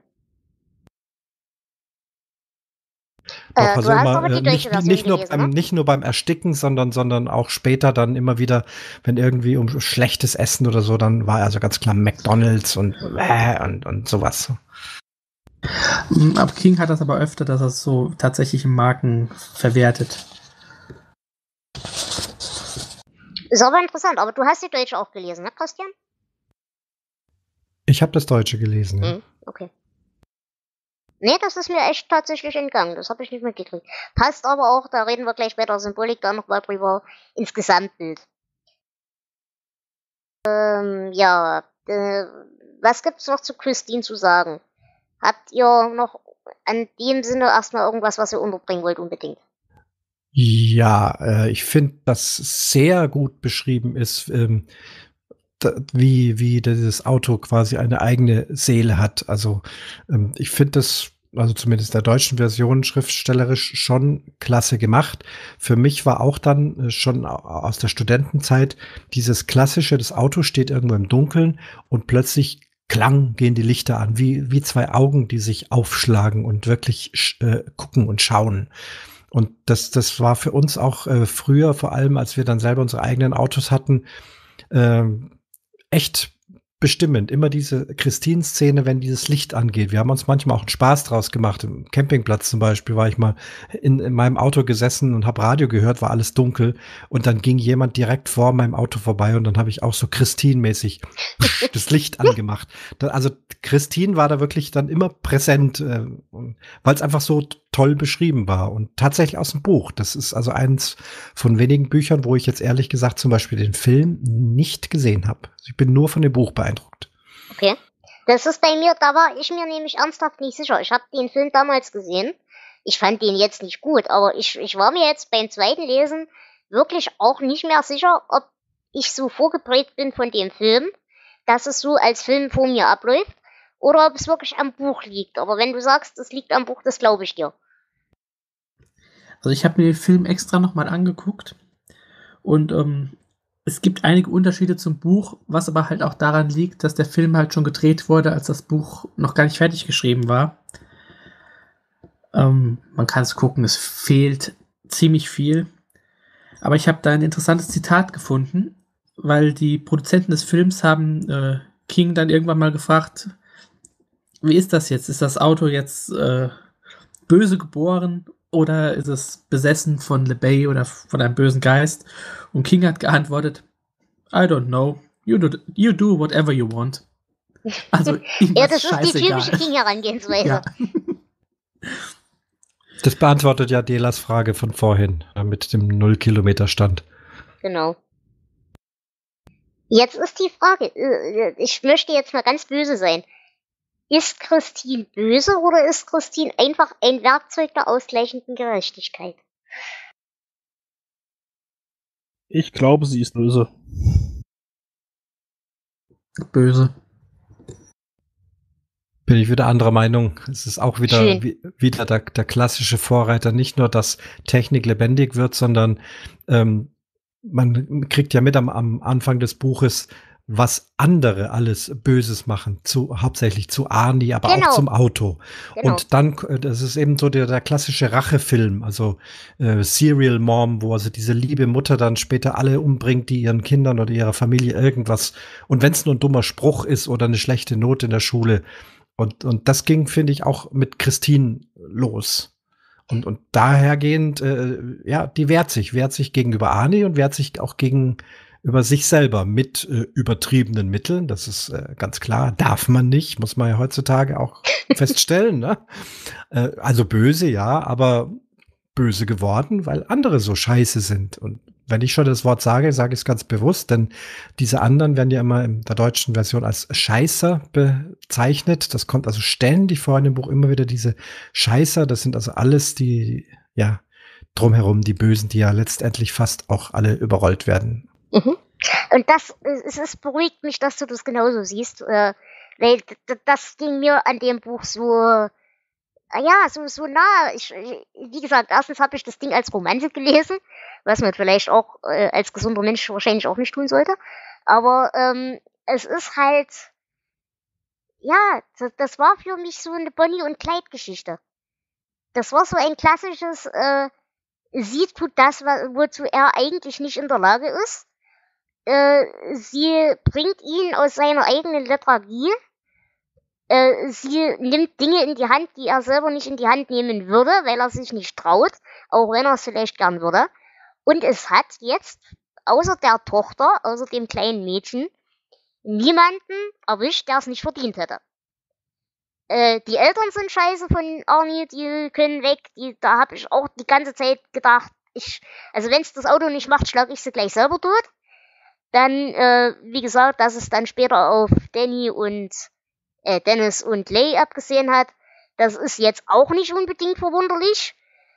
Doch, also du hast immer, aber die deutsche Version gelesen, nicht nur beim Ersticken, sondern auch später dann immer wieder, wenn irgendwie um schlechtes Essen oder so, dann war also ganz klar McDonald's und sowas. Aber King hat das aber öfter, dass er so tatsächlich Marken verwertet. Ist aber interessant, aber du hast die deutsche auch gelesen, ne, Christian? Ich habe das Deutsche gelesen. Ja. Okay. Nee, das ist mir echt tatsächlich entgangen. Das habe ich nicht mitgekriegt. Passt aber auch, da reden wir gleich bei der Symbolik da nochmal drüber, ins Gesamtbild. Was gibt's noch zu Christine zu sagen? Habt ihr noch an dem Sinne erstmal irgendwas, was ihr unterbringen wollt unbedingt? Ja, ich finde, dass sehr gut beschrieben ist, wie dieses Auto quasi eine eigene Seele hat. Also ich finde das, also zumindest der deutschen Version schriftstellerisch schon klasse gemacht. Für mich war auch dann schon aus der Studentenzeit dieses klassische, das Auto steht irgendwo im Dunkeln und plötzlich Klang gehen die Lichter an, wie zwei Augen, die sich aufschlagen und wirklich gucken und schauen. Und das war für uns auch früher, vor allem als wir dann selber unsere eigenen Autos hatten, echt bestimmend. Immer diese Christine-Szene, wenn dieses Licht angeht. Wir haben uns manchmal auch einen Spaß draus gemacht. Im Campingplatz zum Beispiel war ich mal in meinem Auto gesessen und habe Radio gehört, war alles dunkel. Und dann ging jemand direkt vor meinem Auto vorbei und dann habe ich auch so Christine-mäßig das Licht angemacht. Also Christine war da wirklich dann immer präsent, weil es einfach so toll beschrieben war. Und tatsächlich aus dem Buch. Das ist also eins von wenigen Büchern, wo ich jetzt ehrlich gesagt zum Beispiel den Film nicht gesehen habe. Ich bin nur von dem Buch beeindruckt. Okay. Das ist bei mir, da war ich mir nämlich ernsthaft nicht sicher. Ich habe den Film damals gesehen. Ich fand den jetzt nicht gut, aber ich war mir jetzt beim zweiten Lesen wirklich auch nicht mehr sicher, ob ich so vorgeprägt bin von dem Film, dass es so als Film vor mir abläuft, oder ob es wirklich am Buch liegt. Aber wenn du sagst, es liegt am Buch, das glaube ich dir. Also ich habe mir den Film extra nochmal angeguckt und es gibt einige Unterschiede zum Buch, was aber halt auch daran liegt, dass der Film halt schon gedreht wurde, als das Buch noch gar nicht fertig geschrieben war. Man kann es gucken, es fehlt ziemlich viel. Aber ich habe da ein interessantes Zitat gefunden, weil die Produzenten des Films haben King dann irgendwann mal gefragt, wie ist das jetzt? Ist das Auto jetzt böse geboren oder ist es besessen von LeBay oder von einem bösen Geist? Und King hat geantwortet, I don't know. You do whatever you want. Also ja, das ist die typische King-Herangehensweise. Ja. Das beantwortet ja Delas Frage von vorhin mit dem 0-Kilometer-Stand. Genau. Jetzt ist die Frage, ich möchte jetzt mal ganz böse sein. Ist Christine böse oder ist Christine einfach ein Werkzeug der ausgleichenden Gerechtigkeit? Ich glaube, sie ist böse. Böse. Bin ich wieder anderer Meinung. Es ist auch wieder, wieder der klassische Vorreiter. Nicht nur, dass Technik lebendig wird, sondern man kriegt ja mit am Anfang des Buches, was andere alles Böses machen, hauptsächlich zu Arnie, aber auch zum Auto. Genau. Und dann, das ist eben so der klassische Rachefilm, also Serial Mom, wo also diese liebe Mutter dann später alle umbringt, die ihren Kindern oder ihrer Familie irgendwas, und wenn es nur ein dummer Spruch ist oder eine schlechte Note in der Schule. Und das ging, finde ich, auch mit Christine los. Und dahergehend, die wehrt sich gegenüber Arnie und wehrt sich auch gegenüber sich selber mit übertriebenen Mitteln. Das ist ganz klar, darf man nicht, muss man ja heutzutage auch feststellen. Ne? Also böse, ja, aber böse geworden, weil andere so scheiße sind. Und wenn ich schon das Wort sage ich es ganz bewusst, denn diese anderen werden ja immer in der deutschen Version als Scheißer bezeichnet. Das kommt also ständig vor in dem Buch immer wieder diese Scheißer. Das sind also alles die, ja, drumherum die Bösen, die ja letztendlich fast auch alle überrollt werden. Mhm. Und es beruhigt mich, dass du das genauso siehst, weil das ging mir an dem Buch so nah. Wie gesagt, erstens habe ich das Ding als Romanze gelesen, was man vielleicht auch als gesunder Mensch wahrscheinlich auch nicht tun sollte. Aber es ist halt, ja, das war für mich so eine Bonnie- und Clyde-Geschichte. Das war so ein klassisches, sie tut das, wozu er eigentlich nicht in der Lage ist. Sie bringt ihn aus seiner eigenen Lethargie. Sie nimmt Dinge in die Hand, die er selber nicht in die Hand nehmen würde, weil er sich nicht traut, auch wenn er es vielleicht gern würde. Und es hat jetzt, außer der Tochter, außer dem kleinen Mädchen, niemanden erwischt, der es nicht verdient hätte. Die Eltern sind scheiße von Arnie, die können weg. Da habe ich auch die ganze Zeit gedacht, also wenn es das Auto nicht macht, schlage ich sie gleich selber tot. Dann, wie gesagt, dass es dann später auf Danny und Dennis und Lay abgesehen hat, das ist jetzt auch nicht unbedingt verwunderlich.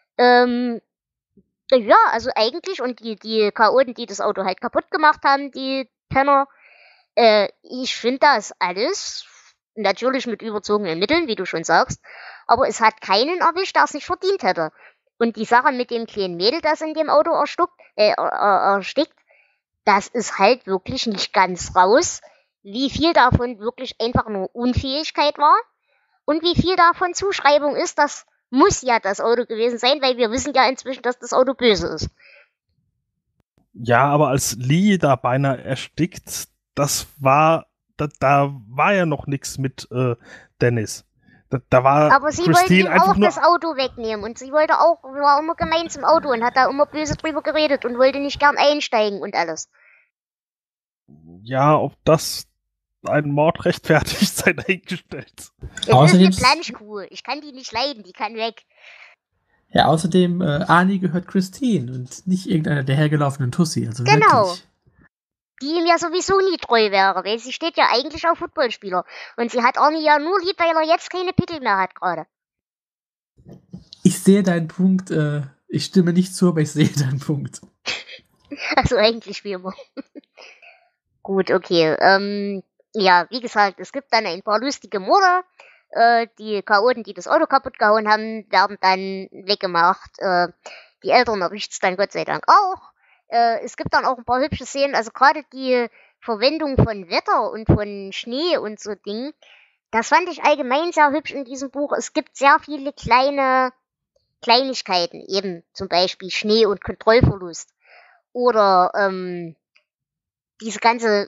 Ja, also eigentlich, und die Chaoten, die das Auto halt kaputt gemacht haben, die Penner, ich finde das alles natürlich mit überzogenen Mitteln, wie du schon sagst, aber es hat keinen erwischt, der es nicht verdient hätte. Und die Sache mit dem kleinen Mädel, das in dem Auto erstickt, das ist halt wirklich nicht ganz raus, wie viel davon wirklich einfach nur Unfähigkeit war und wie viel davon Zuschreibung ist. Das muss ja das Auto gewesen sein, weil wir wissen ja inzwischen, dass das Auto böse ist. Ja, aber als Lee da beinahe erstickt, da war ja noch nichts mit Dennis. Da war aber sie Christine wollte ihm einfach auch nur das Auto wegnehmen und sie war immer gemein zum Auto und hat da immer böse drüber geredet und wollte nicht gern einsteigen und alles. Ja, ob das ein Mord rechtfertigt, sei dahingestellt. Es Außerdem ist eine Planschkuh. Ich kann die nicht leiden, die kann weg. Ja, außerdem, Arnie gehört Christine und nicht irgendeiner der hergelaufenen Tussi. Also Genau. wirklich. Die ihm ja sowieso nie treu wäre, weil sie steht ja eigentlich auf Footballspieler. Und sie hat Arnie ja nur lieb, weil er jetzt keine Pickel mehr hat gerade. Ich sehe deinen Punkt, ich stimme nicht zu, aber ich sehe deinen Punkt. Also eigentlich wie immer. Gut, okay. Ja, wie gesagt, es gibt dann ein paar lustige Morde. Die Chaoten, die das Auto kaputt gehauen haben, werden dann weggemacht. Die Eltern erwischt's dann Gott sei Dank auch. Es gibt dann auch ein paar hübsche Szenen, also gerade die Verwendung von Wetter und von Schnee und so Dingen, das fand ich allgemein sehr hübsch in diesem Buch. Es gibt sehr viele Kleinigkeiten, eben zum Beispiel Schnee und Kontrollverlust. Oder die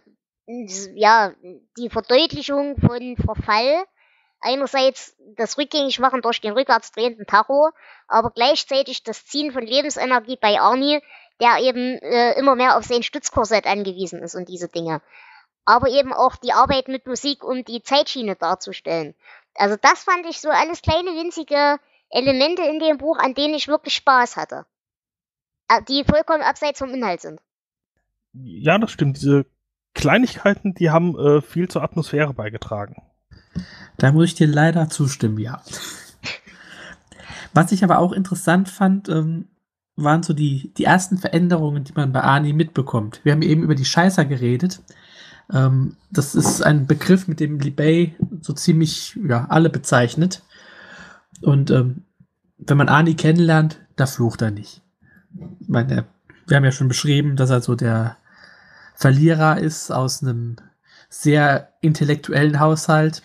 Verdeutlichung von Verfall. Einerseits das Rückgängigmachen durch den rückwärts drehenden Tacho, aber gleichzeitig das Ziehen von Lebensenergie bei Arnie, der eben immer mehr auf sein Stützkorsett angewiesen ist und diese Dinge. Aber eben auch die Arbeit mit Musik, um die Zeitschiene darzustellen. Also das fand ich so alles kleine, winzige Elemente in dem Buch, an denen ich wirklich Spaß hatte. Die vollkommen abseits vom Inhalt sind. Ja, das stimmt. Diese Kleinigkeiten, die haben viel zur Atmosphäre beigetragen. Da muss ich dir leider zustimmen, ja. Was ich aber auch interessant fand, waren so die ersten Veränderungen, die man bei Arnie mitbekommt. Wir haben eben über die Scheißer geredet. Das ist ein Begriff, mit dem Lee so ziemlich alle bezeichnet. Und wenn man Arnie kennenlernt, da flucht er nicht. Ich meine, wir haben ja schon beschrieben, dass er so der Verlierer ist aus einem sehr intellektuellen Haushalt.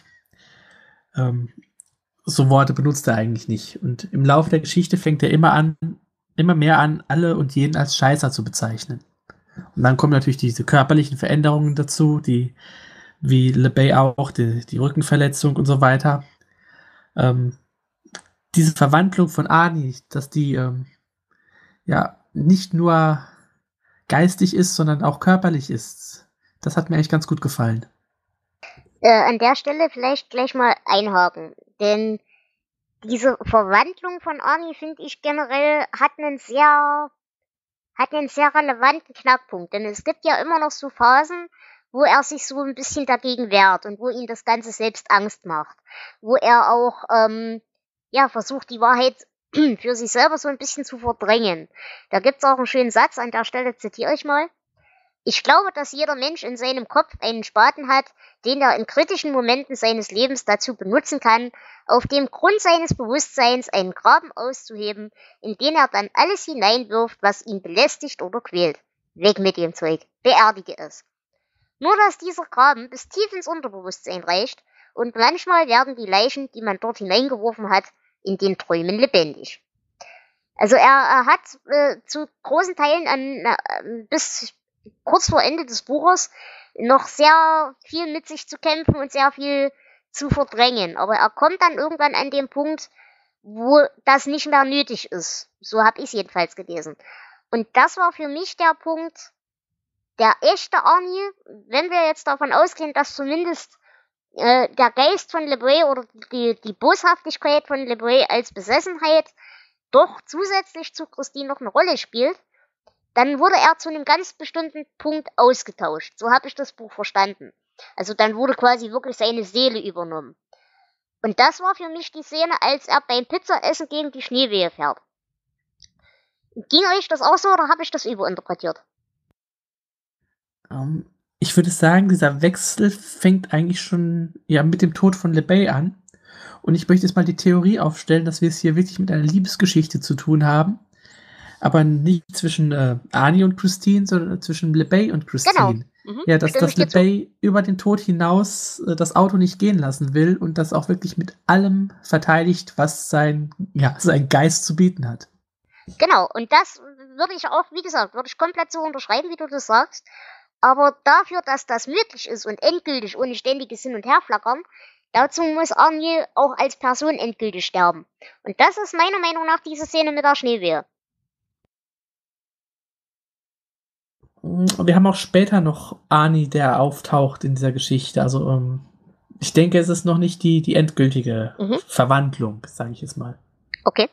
So Worte benutzt er eigentlich nicht. Und im Laufe der Geschichte fängt er immer mehr an, alle und jeden als Scheißer zu bezeichnen. Und dann kommen natürlich diese körperlichen Veränderungen dazu, wie LeBay auch, die Rückenverletzung und so weiter. Diese Verwandlung von Arnie, dass die nicht nur geistig ist, sondern auch körperlich ist, das hat mir eigentlich ganz gut gefallen. An der Stelle vielleicht gleich mal einhaken, denn diese Verwandlung von Arnie, finde ich generell, hat einen sehr relevanten Knackpunkt, denn es gibt ja immer noch so Phasen, wo er sich so ein bisschen dagegen wehrt und wo ihm das Ganze selbst Angst macht, wo er auch versucht, die Wahrheit für sich selber so ein bisschen zu verdrängen. Da gibt's auch einen schönen Satz, an der Stelle zitiere ich mal. Ich glaube, dass jeder Mensch in seinem Kopf einen Spaten hat, den er in kritischen Momenten seines Lebens dazu benutzen kann, auf dem Grund seines Bewusstseins einen Graben auszuheben, in den er dann alles hineinwirft, was ihn belästigt oder quält. Weg mit dem Zeug, beerdige es. Nur dass dieser Graben bis tief ins Unterbewusstsein reicht und manchmal werden die Leichen, die man dort hineingeworfen hat, in den Träumen lebendig. Also er hat zu großen Teilen bis kurz vor Ende des Buches noch sehr viel mit sich zu kämpfen und sehr viel zu verdrängen. Aber er kommt dann irgendwann an den Punkt, wo das nicht mehr nötig ist. So habe ich es jedenfalls gelesen. Und das war für mich der Punkt, der echte Arnie, wenn wir jetzt davon ausgehen, dass zumindest der Geist von LeBray oder die Boshaftigkeit von LeBray als Besessenheit doch zusätzlich zu Christine noch eine Rolle spielt, dann wurde er zu einem ganz bestimmten Punkt ausgetauscht. So habe ich das Buch verstanden. Also dann wurde quasi wirklich seine Seele übernommen. Und das war für mich die Szene, als er beim Pizzaessen gegen die Schneewehe fährt. Ging euch das auch so oder habe ich das überinterpretiert? Ich würde sagen, dieser Wechsel fängt eigentlich schon mit dem Tod von LeBay an. Und ich möchte jetzt mal die Theorie aufstellen, dass wir es hier wirklich mit einer Liebesgeschichte zu tun haben. Aber nicht zwischen Arnie und Christine, sondern zwischen LeBay und Christine. Genau. Ja, dass LeBay über den Tod hinaus das Auto nicht gehen lassen will und das auch wirklich mit allem verteidigt, was sein Geist zu bieten hat. Genau, und das würde ich auch, wie gesagt, komplett so unterschreiben, wie du das sagst. Aber dafür, dass das möglich ist und endgültig ohne ständiges Hin- und Herflackern, dazu muss Arnie auch als Person endgültig sterben. Und das ist meiner Meinung nach diese Szene mit der Schneewehe. Wir haben auch später noch Arnie, der auftaucht in dieser Geschichte. Also ich denke, es ist noch nicht die endgültige Verwandlung, sage ich jetzt mal. Okay.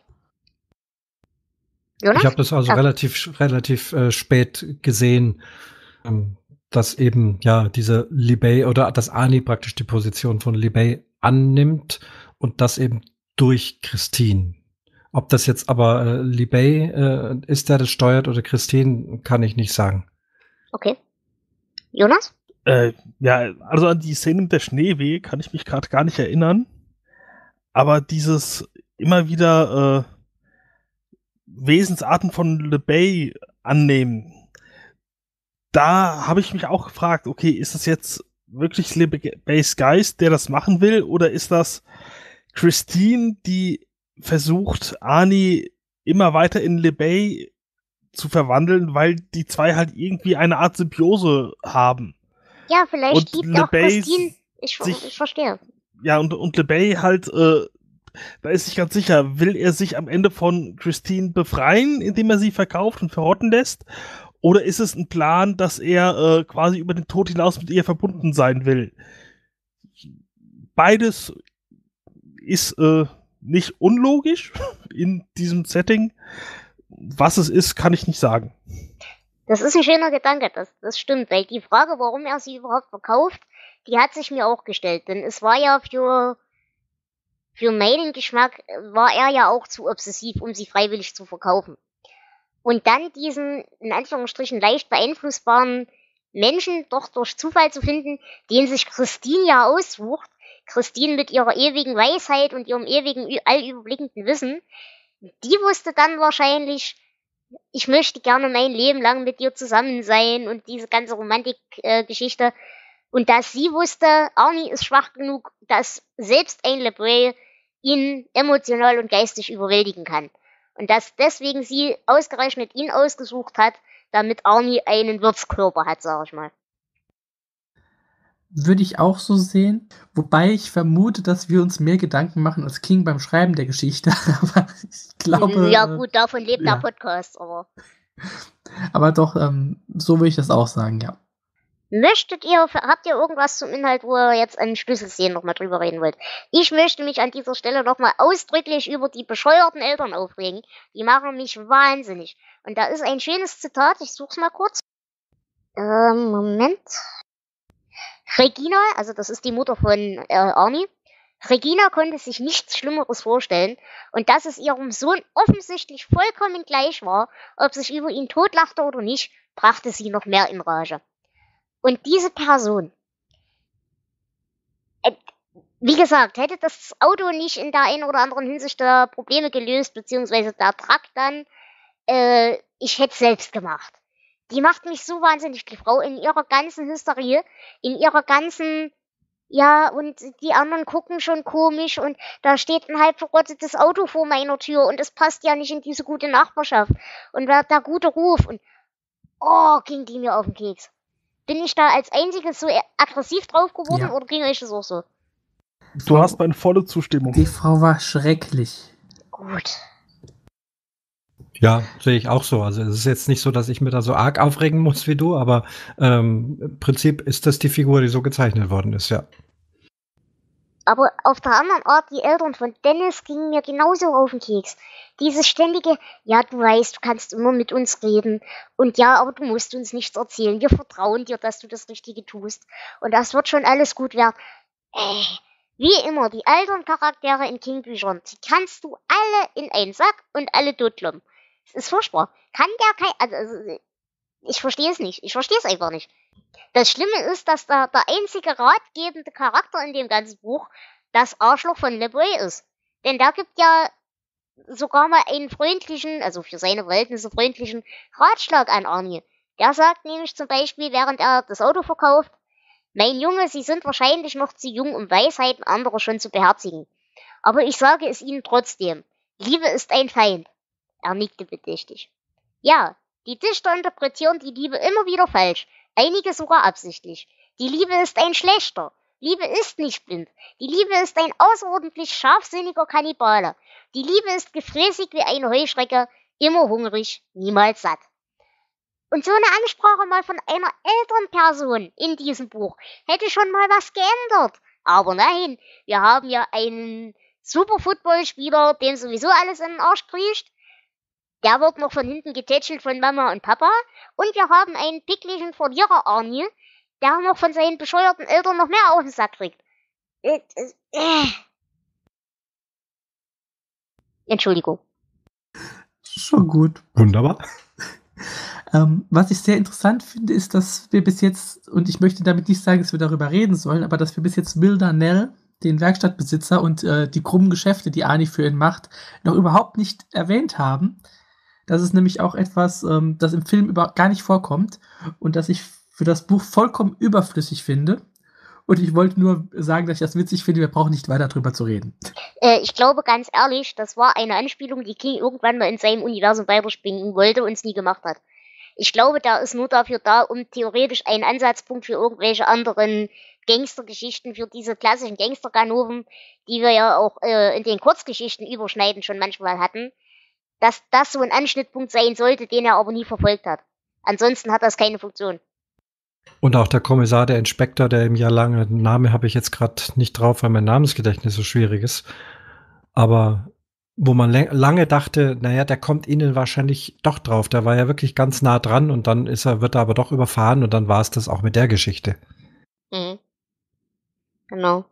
Jonas? Ich habe das also relativ spät gesehen, dass eben diese LeBay oder dass Arnie praktisch die Position von LeBay annimmt und das eben durch Christine. Ob das jetzt aber LeBay ist, der das steuert, oder Christine, kann ich nicht sagen. Okay. Jonas? Also an die Szene mit der Schneewehe kann ich mich gerade gar nicht erinnern. Aber dieses immer wieder Wesensarten von LeBay annehmen, da habe ich mich auch gefragt, okay, ist das jetzt wirklich LeBays Geist, der das machen will, oder ist das Christine, die versucht, Arnie immer weiter in LeBay zu verwandeln, weil die zwei halt irgendwie eine Art Symbiose haben. Ja, vielleicht und liebt auch Christine. Ich verstehe. Ja, und LeBay halt, da ist sich ganz sicher, will er sich am Ende von Christine befreien, indem er sie verkauft und verrotten lässt? Oder ist es ein Plan, dass er quasi über den Tod hinaus mit ihr verbunden sein will? Beides ist nicht unlogisch in diesem Setting. Was es ist, kann ich nicht sagen. Das ist ein schöner Gedanke, das stimmt, weil die Frage, warum er sie überhaupt verkauft, die hat sich mir auch gestellt. Denn es war ja für meinen Geschmack, war er ja auch zu obsessiv, um sie freiwillig zu verkaufen. Und dann diesen, in Anführungsstrichen, leicht beeinflussbaren Menschen doch durch Zufall zu finden, den sich Christine ja aussucht. Christine mit ihrer ewigen Weisheit und ihrem ewigen, allüberblickenden Wissen, die wusste dann wahrscheinlich, ich möchte gerne mein Leben lang mit dir zusammen sein und diese ganze Romantik-Geschichte. Und dass sie wusste, Arnie ist schwach genug, dass selbst ein LeBray ihn emotional und geistig überwältigen kann. Und dass deswegen sie ausgerechnet ihn ausgesucht hat, damit Arnie einen Wirtskörper hat, sag ich mal. Würde ich auch so sehen, wobei ich vermute, dass wir uns mehr Gedanken machen als King beim Schreiben der Geschichte, aber ich glaube... Ja gut, davon lebt der Podcast, aber... Aber doch, so würde ich das auch sagen, ja. Habt ihr irgendwas zum Inhalt, wo ihr jetzt an Schlüsselszenen nochmal drüber reden wollt? Ich möchte mich an dieser Stelle nochmal ausdrücklich über die bescheuerten Eltern aufregen. Die machen mich wahnsinnig. Und da ist ein schönes Zitat, ich such's mal kurz. Moment. Regina, also das ist die Mutter von Arnie. Regina konnte sich nichts Schlimmeres vorstellen und dass es ihrem Sohn offensichtlich vollkommen gleich war, ob sich über ihn totlachte oder nicht, brachte sie noch mehr in Rage. Und diese Person, wie gesagt, hätte das Auto nicht in der einen oder anderen Hinsicht der Probleme gelöst, beziehungsweise der Truck dann, ich hätte es selbst gemacht. Die macht mich so wahnsinnig, die Frau, in ihrer ganzen Hysterie, in ihrer ganzen, und die anderen gucken schon komisch und da steht ein halb verrottetes Auto vor meiner Tür und es passt ja nicht in diese gute Nachbarschaft und der gute Ruf und, ging die mir auf den Keks. Bin ich da als Einziges so aggressiv drauf geworden oder ging euch das auch so? Du hast meine volle Zustimmung. Die Frau war schrecklich. Gut. Ja, sehe ich auch so. Also es ist jetzt nicht so, dass ich mir da so arg aufregen muss wie du, aber im Prinzip ist das die Figur, die so gezeichnet worden ist, ja. Aber auf der anderen Art, die Eltern von Dennis gingen mir genauso auf den Keks. Dieses ständige, ja, du weißt, du kannst immer mit uns reden. Und ja, aber du musst uns nichts erzählen. Wir vertrauen dir, dass du das Richtige tust. Und das wird schon alles gut werden. Wie immer, die Elterncharaktere in King-Büchern, die kannst du alle in einen Sack und alle totkloppen. Das ist furchtbar. Kann der kein... Also, ich verstehe es nicht. Ich verstehe es einfach nicht. Das Schlimme ist, dass der einzige ratgebende Charakter in dem ganzen Buch das Arschloch von LeBoy ist. Denn da gibt ja sogar mal einen freundlichen, also für seine Verhältnisse freundlichen Ratschlag an Arnie. Der sagt nämlich zum Beispiel, während er das Auto verkauft, mein Junge, Sie sind wahrscheinlich noch zu jung, um Weisheiten anderer schon zu beherzigen. Aber ich sage es Ihnen trotzdem. Liebe ist ein Feind. Er nickte bedächtig. Ja, die Dichter interpretieren die Liebe immer wieder falsch. Einige sogar absichtlich. Die Liebe ist ein Schlechter. Liebe ist nicht blind. Die Liebe ist ein außerordentlich scharfsinniger Kannibale. Die Liebe ist gefräßig wie eine Heuschrecke, immer hungrig, niemals satt. Und so eine Ansprache mal von einer älteren Person in diesem Buch hätte schon mal was geändert. Aber nein, wir haben ja einen super Footballspieler, dem sowieso alles in den Arsch kriecht. Der wird noch von hinten getätschelt von Mama und Papa. Und wir haben einen picklichen Verlierer Arnie, der noch von seinen bescheuerten Eltern noch mehr auf den Sack kriegt. Entschuldigung. Schon gut. Wunderbar. Was ich sehr interessant finde, ist, dass wir bis jetzt, und ich möchte damit nicht sagen, dass wir darüber reden sollen, aber dass wir bis jetzt Will Darnell, den Werkstattbesitzer und die krummen Geschäfte, die Arnie für ihn macht, noch überhaupt nicht erwähnt haben. Das ist nämlich auch etwas, das im Film gar nicht vorkommt und das ich für das Buch vollkommen überflüssig finde. Und ich wollte nur sagen, dass ich das witzig finde, wir brauchen nicht weiter drüber zu reden. Ich glaube ganz ehrlich, das war eine Anspielung, die King irgendwann mal in seinem Universum weiterspinnen wollte und es nie gemacht hat. Ich glaube, der ist nur dafür da, um theoretisch einen Ansatzpunkt für irgendwelche anderen Gangstergeschichten, für diese klassischen Gangsterganoven, die wir ja auch in den Kurzgeschichten überschneidend schon manchmal hatten, dass das so ein Anschnittpunkt sein sollte, den er aber nie verfolgt hat. Ansonsten hat das keine Funktion. Und auch der Kommissar, der Inspektor, der im Jahr lange, Name habe ich jetzt gerade nicht drauf, weil mein Namensgedächtnis so schwierig ist. Aber wo man lange dachte, naja, der kommt ihnen wahrscheinlich doch drauf. Der war ja wirklich ganz nah dran und dann wird er aber doch überfahren und dann war es das auch mit der Geschichte. Mhm. Genau.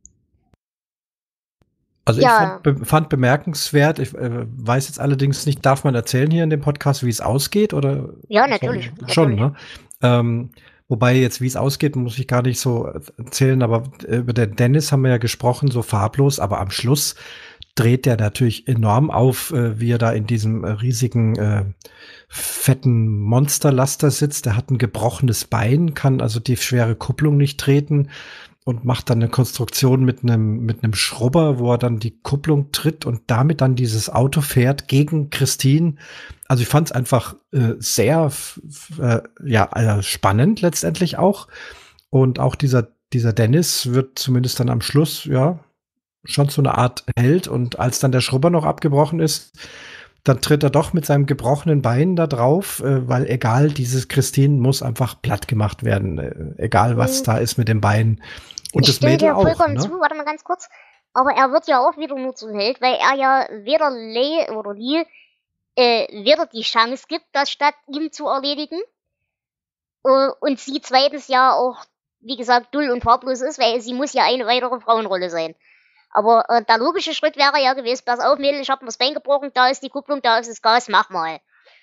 Also ja. Ich fand bemerkenswert, ich weiß jetzt allerdings nicht, darf man erzählen hier in dem Podcast, wie es ausgeht? Oder? Ja, natürlich. Schon, ne? Wobei jetzt, wie es ausgeht, muss ich gar nicht so erzählen, aber über den Dennis haben wir ja gesprochen, so farblos, aber am Schluss dreht der natürlich enorm auf, wie er da in diesem riesigen, fetten Monsterlaster sitzt. Der hat ein gebrochenes Bein, kann also die schwere Kupplung nicht treten und macht dann eine Konstruktion mit einem Schrubber, wo er dann die Kupplung tritt und damit dann dieses Auto fährt gegen Christine. Also ich fand es einfach sehr spannend letztendlich auch. Und auch dieser Dennis wird zumindest dann am Schluss, ja, schon so eine Art Held. Und als dann der Schrubber noch abgebrochen ist, dann tritt er doch mit seinem gebrochenen Bein da drauf, weil egal, dieses Christine muss einfach platt gemacht werden. Egal, was da ist mit dem Bein. Und das Mädel auch, vollkommen zu, warte mal ganz kurz. Aber er wird ja auch wieder nur zum Held, weil er ja weder Lee oder Lee weder die Chance gibt, das statt ihm zu erledigen. Und sie zweitens ja auch, wie gesagt, dull und farblos ist, weil sie muss ja eine weitere Frauenrolle sein. Aber der logische Schritt wäre ja gewesen, pass auf, Mädel, ich hab mir das Bein gebrochen, da ist die Kupplung, da ist das Gas, mach mal.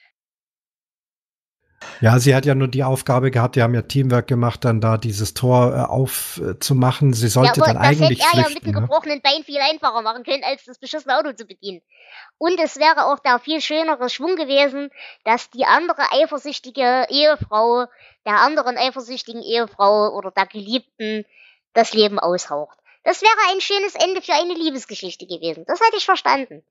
Ja, sie hat ja nur die Aufgabe gehabt, die haben ja Teamwork gemacht, dann da dieses Tor aufzumachen. Sie sollte dann eigentlich flüchten. Das hätte er ja mit einem gebrochenen Bein viel einfacher machen können, als das beschissene Auto zu bedienen. Und es wäre auch der viel schönere Schwung gewesen, dass die andere eifersüchtige Ehefrau der anderen eifersüchtigen Ehefrau oder der Geliebten das Leben aushaucht. Das wäre ein schönes Ende für eine Liebesgeschichte gewesen. Das hätte ich verstanden.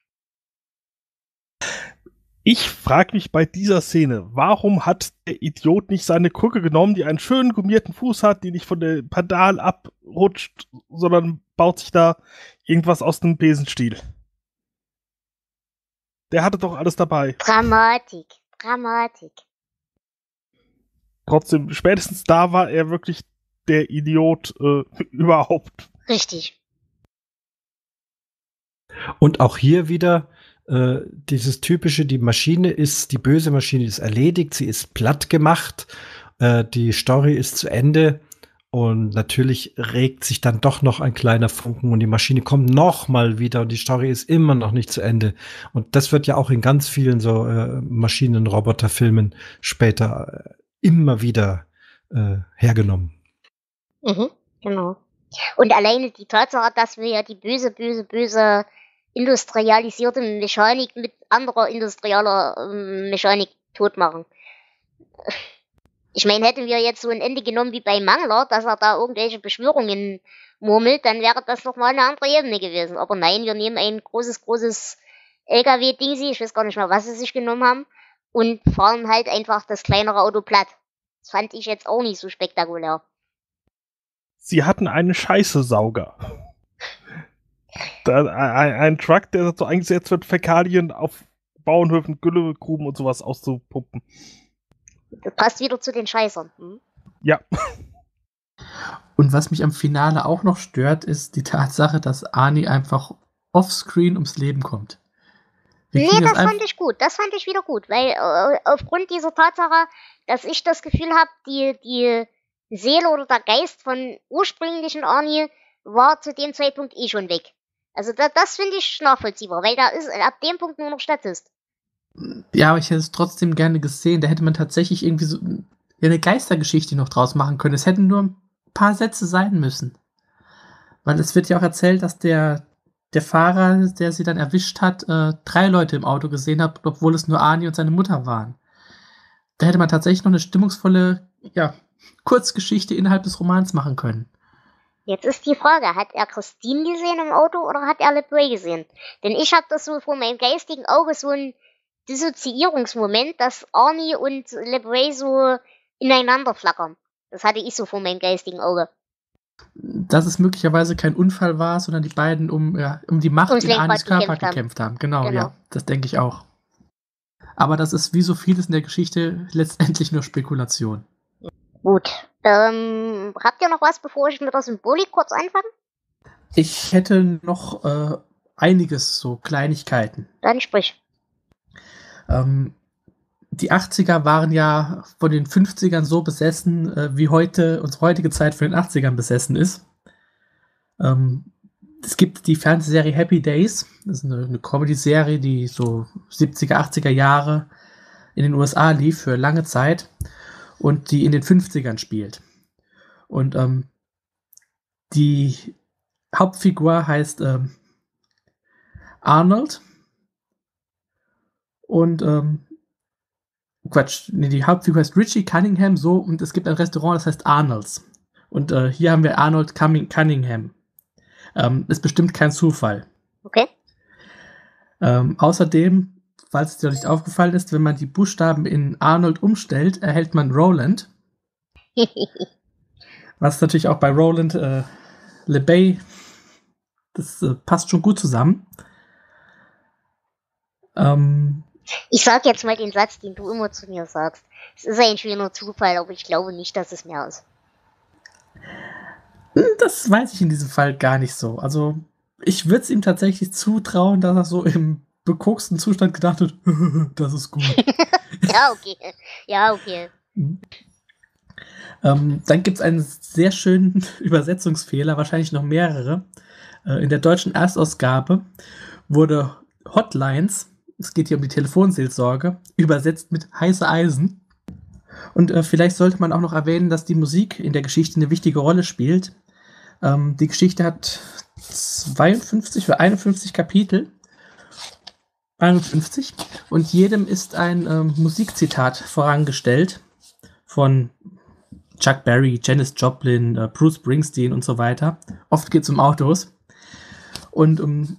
Ich frage mich bei dieser Szene, warum hat der Idiot nicht seine Krücke genommen, die einen schönen gummierten Fuß hat, die nicht von der Pedal abrutscht, sondern baut sich da irgendwas aus dem Besenstiel? Der hatte doch alles dabei. Dramatik. Trotzdem, spätestens da war er wirklich der Idiot überhaupt. Richtig. Und auch hier wieder dieses typische, die böse Maschine ist erledigt, sie ist platt gemacht, die Story ist zu Ende und natürlich regt sich dann doch noch ein kleiner Funken und die Maschine kommt noch mal wieder und die Story ist immer noch nicht zu Ende. Und das wird ja auch in ganz vielen so Maschinen-Roboter-Filmen später immer wieder hergenommen. Mhm, genau. Und alleine die Tatsache, dass wir ja die böse industrialisierte Mechanik mit anderer industrieller Mechanik tot machen. Ich meine, hätten wir jetzt so ein Ende genommen wie bei Mangler, dass er da irgendwelche Beschwörungen murmelt, dann wäre das nochmal eine andere Ebene gewesen. Aber nein, wir nehmen ein großes LKW-Dingsi, ich weiß gar nicht mehr, was sie sich genommen haben, und fahren halt einfach das kleinere Auto platt. Das fand ich jetzt auch nicht so spektakulär. Sie hatten einen Scheißesauger. Ein Truck, der dazu eingesetzt wird, Fäkalien auf Bauernhöfen, Güllegruben und sowas auszupumpen. Das passt wieder zu den Scheißern. Ja. Und was mich am Finale auch noch stört, ist die Tatsache, dass Arnie einfach offscreen ums Leben kommt. Nee, das fand ich gut. Das fand ich wieder gut, weil aufgrund dieser Tatsache, dass ich das Gefühl habe, die Seele oder der Geist von ursprünglichen Arnie war zu dem Zeitpunkt schon weg. Also das finde ich nachvollziehbar, weil da ist ab dem Punkt nur noch Statist. Ja, aber ich hätte es trotzdem gerne gesehen. Da hätte man tatsächlich irgendwie so eine Geistergeschichte noch draus machen können. Es hätten nur ein paar Sätze sein müssen. Weil es wird ja auch erzählt, dass der Fahrer, der sie dann erwischt hat, 3 Leute im Auto gesehen hat, obwohl es nur Arnie und seine Mutter waren. Da hätte man tatsächlich noch eine stimmungsvolle, Kurzgeschichte innerhalb des Romans machen können. Jetzt ist die Frage, hat er Christine gesehen im Auto oder hat er LeBray gesehen? Denn ich habe das so vor meinem geistigen Auge so ein Dissoziierungsmoment, dass Arnie und LeBray so ineinander flackern. Das hatte ich so vor meinem geistigen Auge. Dass es möglicherweise kein Unfall war, sondern die beiden um die Macht in Arnies Körper gekämpft haben. Genau, ja, das denke ich auch. Aber das ist wie so vieles in der Geschichte letztendlich nur Spekulation. Gut. Habt ihr noch was, bevor ich mit der Symbolik kurz anfange? Ich hätte noch einiges, so Kleinigkeiten. Dann sprich. Die 80er waren ja von den 50ern so besessen, wie unsere heutige Zeit von den 80ern besessen ist. Es gibt die Fernsehserie Happy Days. Das ist eine Comedy-Serie, die so 70er, 80er Jahre in den USA lief für lange Zeit und die in den 50ern spielt. Und die Hauptfigur heißt Arnold. Und die Hauptfigur heißt Richie Cunningham, so, und es gibt ein Restaurant, das heißt Arnold's. Und hier haben wir Arnold Cunningham. Ist bestimmt kein Zufall. Okay. Außerdem, falls es dir nicht aufgefallen ist, wenn man die Buchstaben in Arnold umstellt, erhält man Roland. Was natürlich auch bei Roland LeBay, das passt schon gut zusammen. Ich sag jetzt mal den Satz, den du immer zu mir sagst. Es ist eigentlich wieder nur Zufall, aber ich glaube nicht, dass es mehr ist. Das weiß ich in diesem Fall gar nicht so. Also, ich würde es ihm tatsächlich zutrauen, dass er so im bekoksten Zustand gedacht hat, das ist gut. Ja, okay. Dann gibt es einen sehr schönen Übersetzungsfehler, wahrscheinlich noch mehrere. In der deutschen Erstausgabe wurde Hotlines, es geht hier um die Telefonseelsorge, übersetzt mit heiße Eisen. Und vielleicht sollte man auch noch erwähnen, dass die Musik in der Geschichte eine wichtige Rolle spielt. Die Geschichte hat 52 oder 51 Kapitel. 51. Und jedem ist ein Musikzitat vorangestellt von Chuck Berry, Janis Joplin, Bruce Springsteen und so weiter. Oft geht es um Autos. Und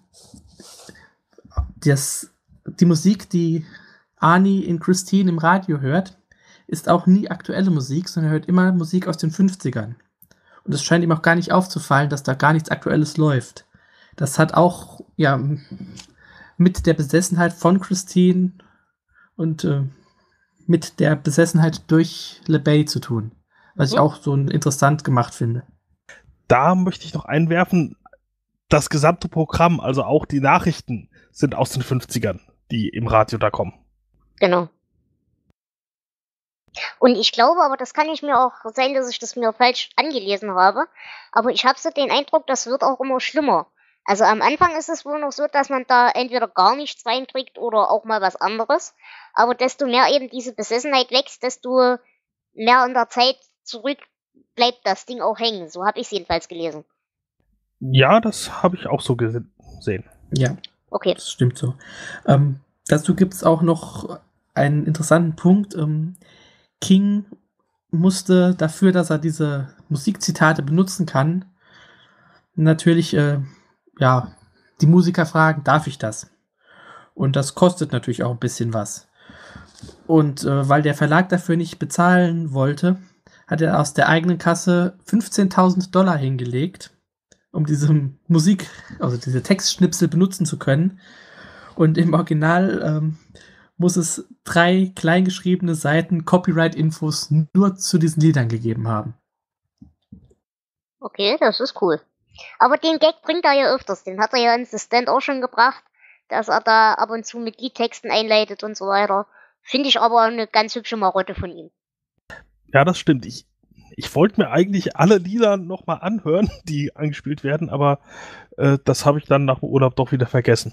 die Musik, die Arnie in Christine im Radio hört, ist auch nie aktuelle Musik, sondern er hört immer Musik aus den 50ern. Und es scheint ihm auch gar nicht aufzufallen, dass da gar nichts Aktuelles läuft. Das hat auch, mit der Besessenheit von Christine und mit der Besessenheit durch LeBay zu tun. Was ich auch so interessant gemacht finde. Da möchte ich noch einwerfen, das gesamte Programm, also auch die Nachrichten, sind aus den 50ern, die im Radio da kommen. Genau. Und ich glaube, aber das kann ich mir auch sein, dass ich das mir falsch angelesen habe, aber ich habe so den Eindruck, das wird auch immer schlimmer. Also am Anfang ist es wohl noch so, dass man da entweder gar nichts reinkriegt oder auch mal was anderes, aber desto mehr eben diese Besessenheit wächst, desto mehr in der Zeit zurück bleibt das Ding auch hängen. So habe ich es jedenfalls gelesen. Ja, das habe ich auch so gesehen. Ja, Okay. das stimmt so. Dazu gibt es auch noch einen interessanten Punkt. King musste dafür, dass er diese Musikzitate benutzen kann, natürlich die Musiker fragen, darf ich das? Und das kostet natürlich auch ein bisschen was. Und weil der Verlag dafür nicht bezahlen wollte, hat er aus der eigenen Kasse $15.000 hingelegt, um diese diese Textschnipsel benutzen zu können. Und im Original muss es 3 kleingeschriebene Seiten Copyright-Infos nur zu diesen Liedern gegeben haben. Okay, das ist cool. Aber den Gag bringt er ja öfters. Den hat er ja in The Stand auch schon gebracht, dass er da ab und zu mit Liedtexten einleitet und so weiter. Finde ich aber eine ganz hübsche Marotte von ihm. Ja, das stimmt. Ich wollte mir eigentlich alle Lieder nochmal anhören, die angespielt werden, aber das habe ich dann nach dem Urlaub doch wieder vergessen.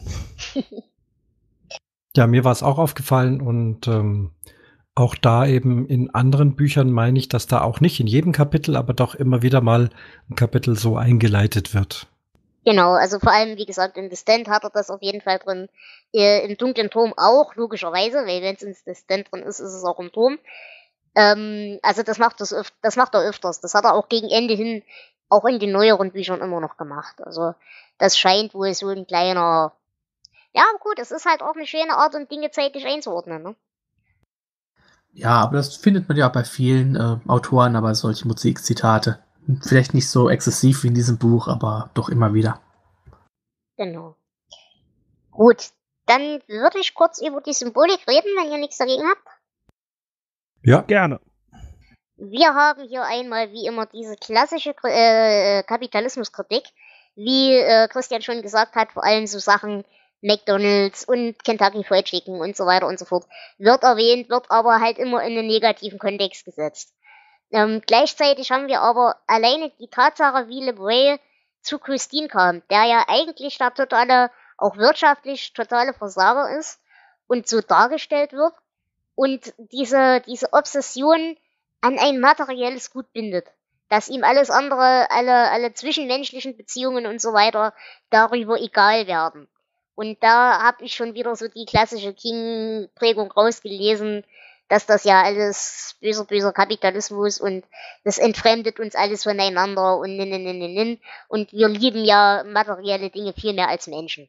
Ja, mir war es auch aufgefallen und auch da eben in anderen Büchern meine ich, dass da auch nicht in jedem Kapitel, aber doch immer wieder mal ein Kapitel so eingeleitet wird. Genau, also vor allem, wie gesagt, in The Stand hat er das auf jeden Fall drin. Im Dunklen Turm auch, logischerweise, weil wenn es in The Stand drin ist, ist es auch im Turm. Also das macht er öfters. Das hat er auch gegen Ende hin, auch in den neueren Büchern immer noch gemacht. Also das scheint wohl so ein kleiner... Ja, gut, es ist halt auch eine schöne Art, um Dinge zeitlich einzuordnen, ne? Ja, aber das findet man ja bei vielen Autoren, aber solche Musikzitate. Vielleicht nicht so exzessiv wie in diesem Buch, aber doch immer wieder. Genau. Gut, dann würde ich kurz über die Symbolik reden, wenn ihr nichts dagegen habt. Ja, Gerne. Wir haben hier einmal wie immer diese klassische Kapitalismuskritik, wie Christian schon gesagt hat, vor allem so Sachen McDonald's und Kentucky Fried Chicken und so weiter und so fort, wird erwähnt, wird aber halt immer in einen negativen Kontext gesetzt. Gleichzeitig haben wir aber alleine die Tatsache, wie LeBay zu Christine kam, der ja eigentlich der totale, auch wirtschaftlich totale Versager ist und so dargestellt wird und diese Obsession an ein materielles Gut bindet, dass ihm alles andere, alle zwischenmenschlichen Beziehungen und so weiter darüber egal werden. Und da habe ich schon wieder so die klassische King-Prägung rausgelesen, dass das ja alles böser Kapitalismus und das entfremdet uns alles voneinander und und wir lieben ja materielle Dinge viel mehr als Menschen.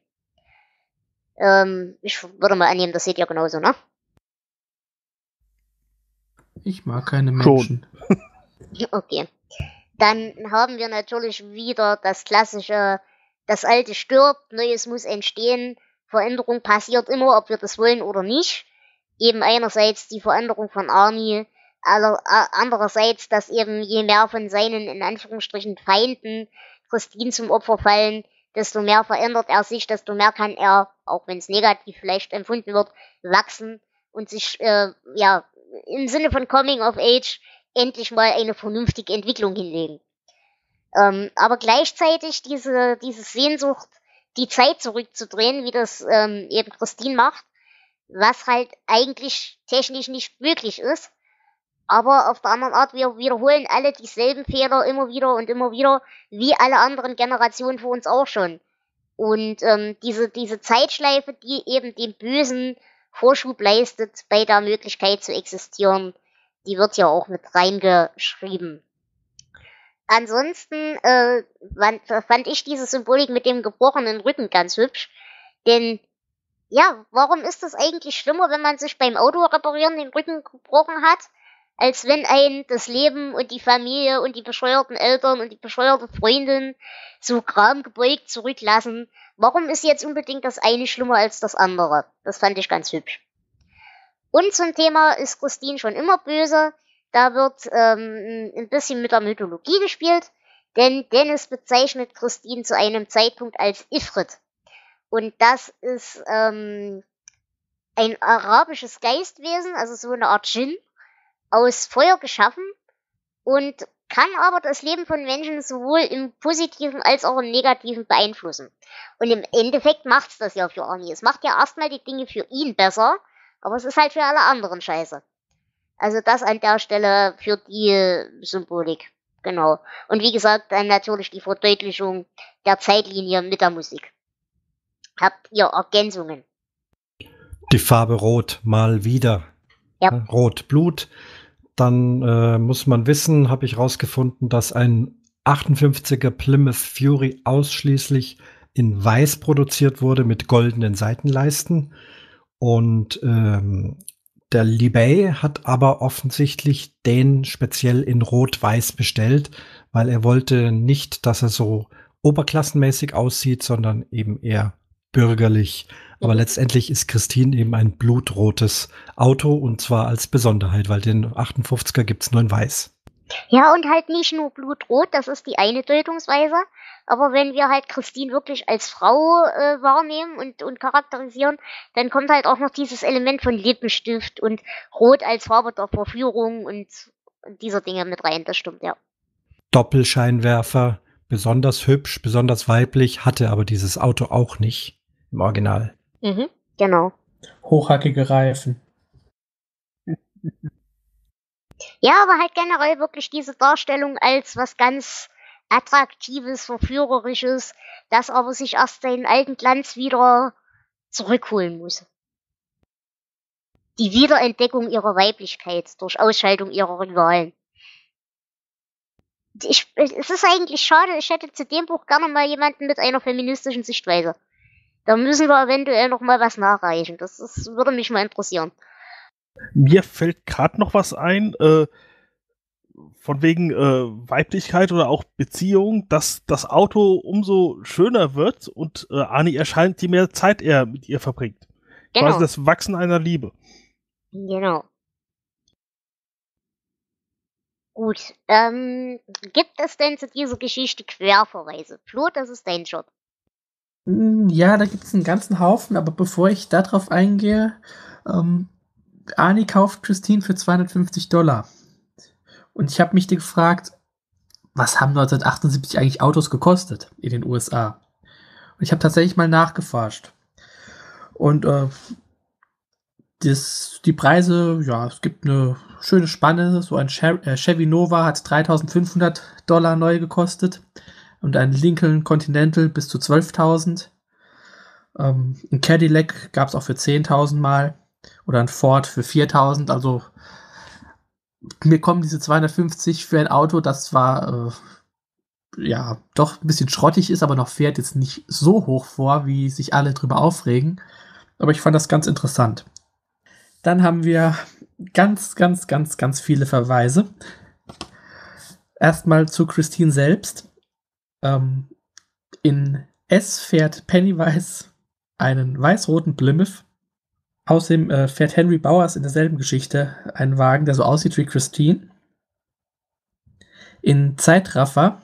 Ich würde mal annehmen, das seht ihr genauso, ne? Ich mag keine Menschen. Okay. Dann haben wir natürlich wieder das klassische, das Alte stirbt, Neues muss entstehen, Veränderung passiert immer, ob wir das wollen oder nicht. Eben einerseits die Veränderung von Arnie, andererseits, dass eben je mehr von seinen, in Anführungsstrichen, Feinden Christine zum Opfer fallen, desto mehr verändert er sich, desto mehr kann er, auch wenn es negativ vielleicht empfunden wird, wachsen und sich, im Sinne von Coming of Age endlich mal eine vernünftige Entwicklung hinlegen. Aber gleichzeitig diese Sehnsucht, die Zeit zurückzudrehen, wie das eben Christine macht, was halt eigentlich technisch nicht möglich ist. Aber auf der anderen Art, wir wiederholen alle dieselben Fehler immer wieder, wie alle anderen Generationen vor uns auch schon. Und diese Zeitschleife, die eben dem Bösen Vorschub leistet, bei der Möglichkeit zu existieren, die wird ja auch mit reingeschrieben. Ansonsten fand ich diese Symbolik mit dem gebrochenen Rücken ganz hübsch, denn ja, warum ist das eigentlich schlimmer, wenn man sich beim Auto reparieren den Rücken gebrochen hat, als wenn ein das Leben und die Familie und die bescheuerten Eltern und die bescheuerte Freundin so Kram gebeugt zurücklassen. Warum ist jetzt unbedingt das eine schlimmer als das andere? Das fand ich ganz hübsch. Und zum Thema ist Christine schon immer böse. Da wird ein bisschen mit der Mythologie gespielt, denn Dennis bezeichnet Christine zu einem Zeitpunkt als Ifrit. Und das ist ein arabisches Geistwesen, also so eine Art Djinn, aus Feuer geschaffen und kann aber das Leben von Menschen sowohl im Positiven als auch im Negativen beeinflussen. Und im Endeffekt macht's das ja für Arnie. Es macht ja erstmal die Dinge für ihn besser, aber es ist halt für alle anderen scheiße. Also das an der Stelle für die Symbolik. Genau. Und wie gesagt, dann natürlich die Verdeutlichung der Zeitlinie mit der Musik. Habt ihr Ergänzungen? Die Farbe Rot mal wieder. Ja. Rot Blut. Dann muss man wissen, habe ich rausgefunden, dass ein 58er Plymouth Fury ausschließlich in Weiß produziert wurde mit goldenen Seitenleisten. Und der Liebey hat aber offensichtlich den speziell in Rot-Weiß bestellt, weil er wollte nicht, dass er so oberklassenmäßig aussieht, sondern eben eher bürgerlich. Aber letztendlich ist Christine eben ein blutrotes Auto und zwar als Besonderheit, weil den 58er gibt's nur in Weiß. Ja, und halt nicht nur blutrot, das ist die eine Deutungsweise. Aber wenn wir halt Christine wirklich als Frau wahrnehmen und charakterisieren, dann kommt halt auch noch dieses Element von Lippenstift und Rot als Farbe der Verführung und dieser Dinge mit rein, das stimmt, ja. Doppelscheinwerfer, besonders hübsch, besonders weiblich, hatte aber dieses Auto auch nicht im Original. Mhm, genau. Hochhackige Reifen. Ja, aber halt generell wirklich diese Darstellung als was ganz Attraktives, Verführerisches, das aber sich erst seinen alten Glanz wieder zurückholen muss. Die Wiederentdeckung ihrer Weiblichkeit durch Ausschaltung ihrer Rivalen. Es ist eigentlich schade, ich hätte zu dem Buch gerne mal jemanden mit einer feministischen Sichtweise. Da müssen wir eventuell noch mal was nachreichen. Das würde mich mal interessieren. Mir fällt gerade noch was ein, von wegen Weiblichkeit oder auch Beziehung, dass das Auto umso schöner wird und Arnie erscheint, je mehr Zeit er mit ihr verbringt. Genau. Quasi das Wachsen einer Liebe. Genau. Gut. Gibt es denn zu dieser Geschichte Querverweise? Flo, das ist dein Job. Ja, da gibt es einen ganzen Haufen, aber bevor ich darauf eingehe, Arnie kauft Christine für $250. Und ich habe mich gefragt, was haben 1978 eigentlich Autos gekostet in den USA? Und ich habe tatsächlich mal nachgeforscht. Und die Preise, ja, es gibt eine schöne Spanne. So ein Chevy Nova hat $3.500 neu gekostet. Und ein Lincoln Continental bis zu 12.000. Ein Cadillac gab es auch für 10.000 Mal. Oder ein Ford für 4.000. Also mir kommen diese 250 für ein Auto, das zwar ja doch ein bisschen schrottig ist, aber noch fährt, jetzt nicht so hoch vor, wie sich alle drüber aufregen. Aber ich fand das ganz interessant. Dann haben wir ganz viele Verweise. Erstmal zu Christine selbst. In S fährt Pennywise einen weiß-roten Plymouth. Außerdem fährt Henry Bowers in derselben Geschichte einen Wagen, der so aussieht wie Christine. In Zeitraffer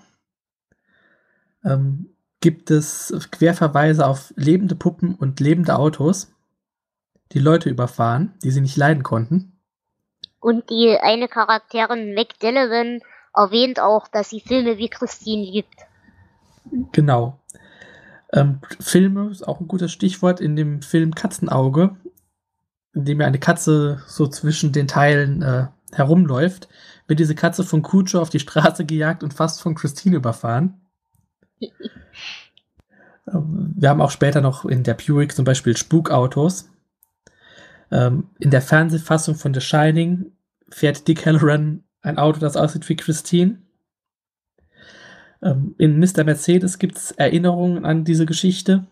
gibt es Querverweise auf lebende Puppen und lebende Autos, die Leute überfahren, die sie nicht leiden konnten. Und die eine Charakterin McDelevin erwähnt auch, dass sie Filme wie Christine liebt. Genau. Filme ist auch ein gutes Stichwort. In dem Film Katzenauge, in dem ja eine Katze so zwischen den Teilen herumläuft, wird diese Katze von Cujo auf die Straße gejagt und fast von Christine überfahren. Wir haben auch später noch in der Buick zum Beispiel Spukautos. In der Fernsehfassung von The Shining fährt Dick Halloran ein Auto, das aussieht wie Christine. In Mr. Mercedes gibt es Erinnerungen an diese Geschichte.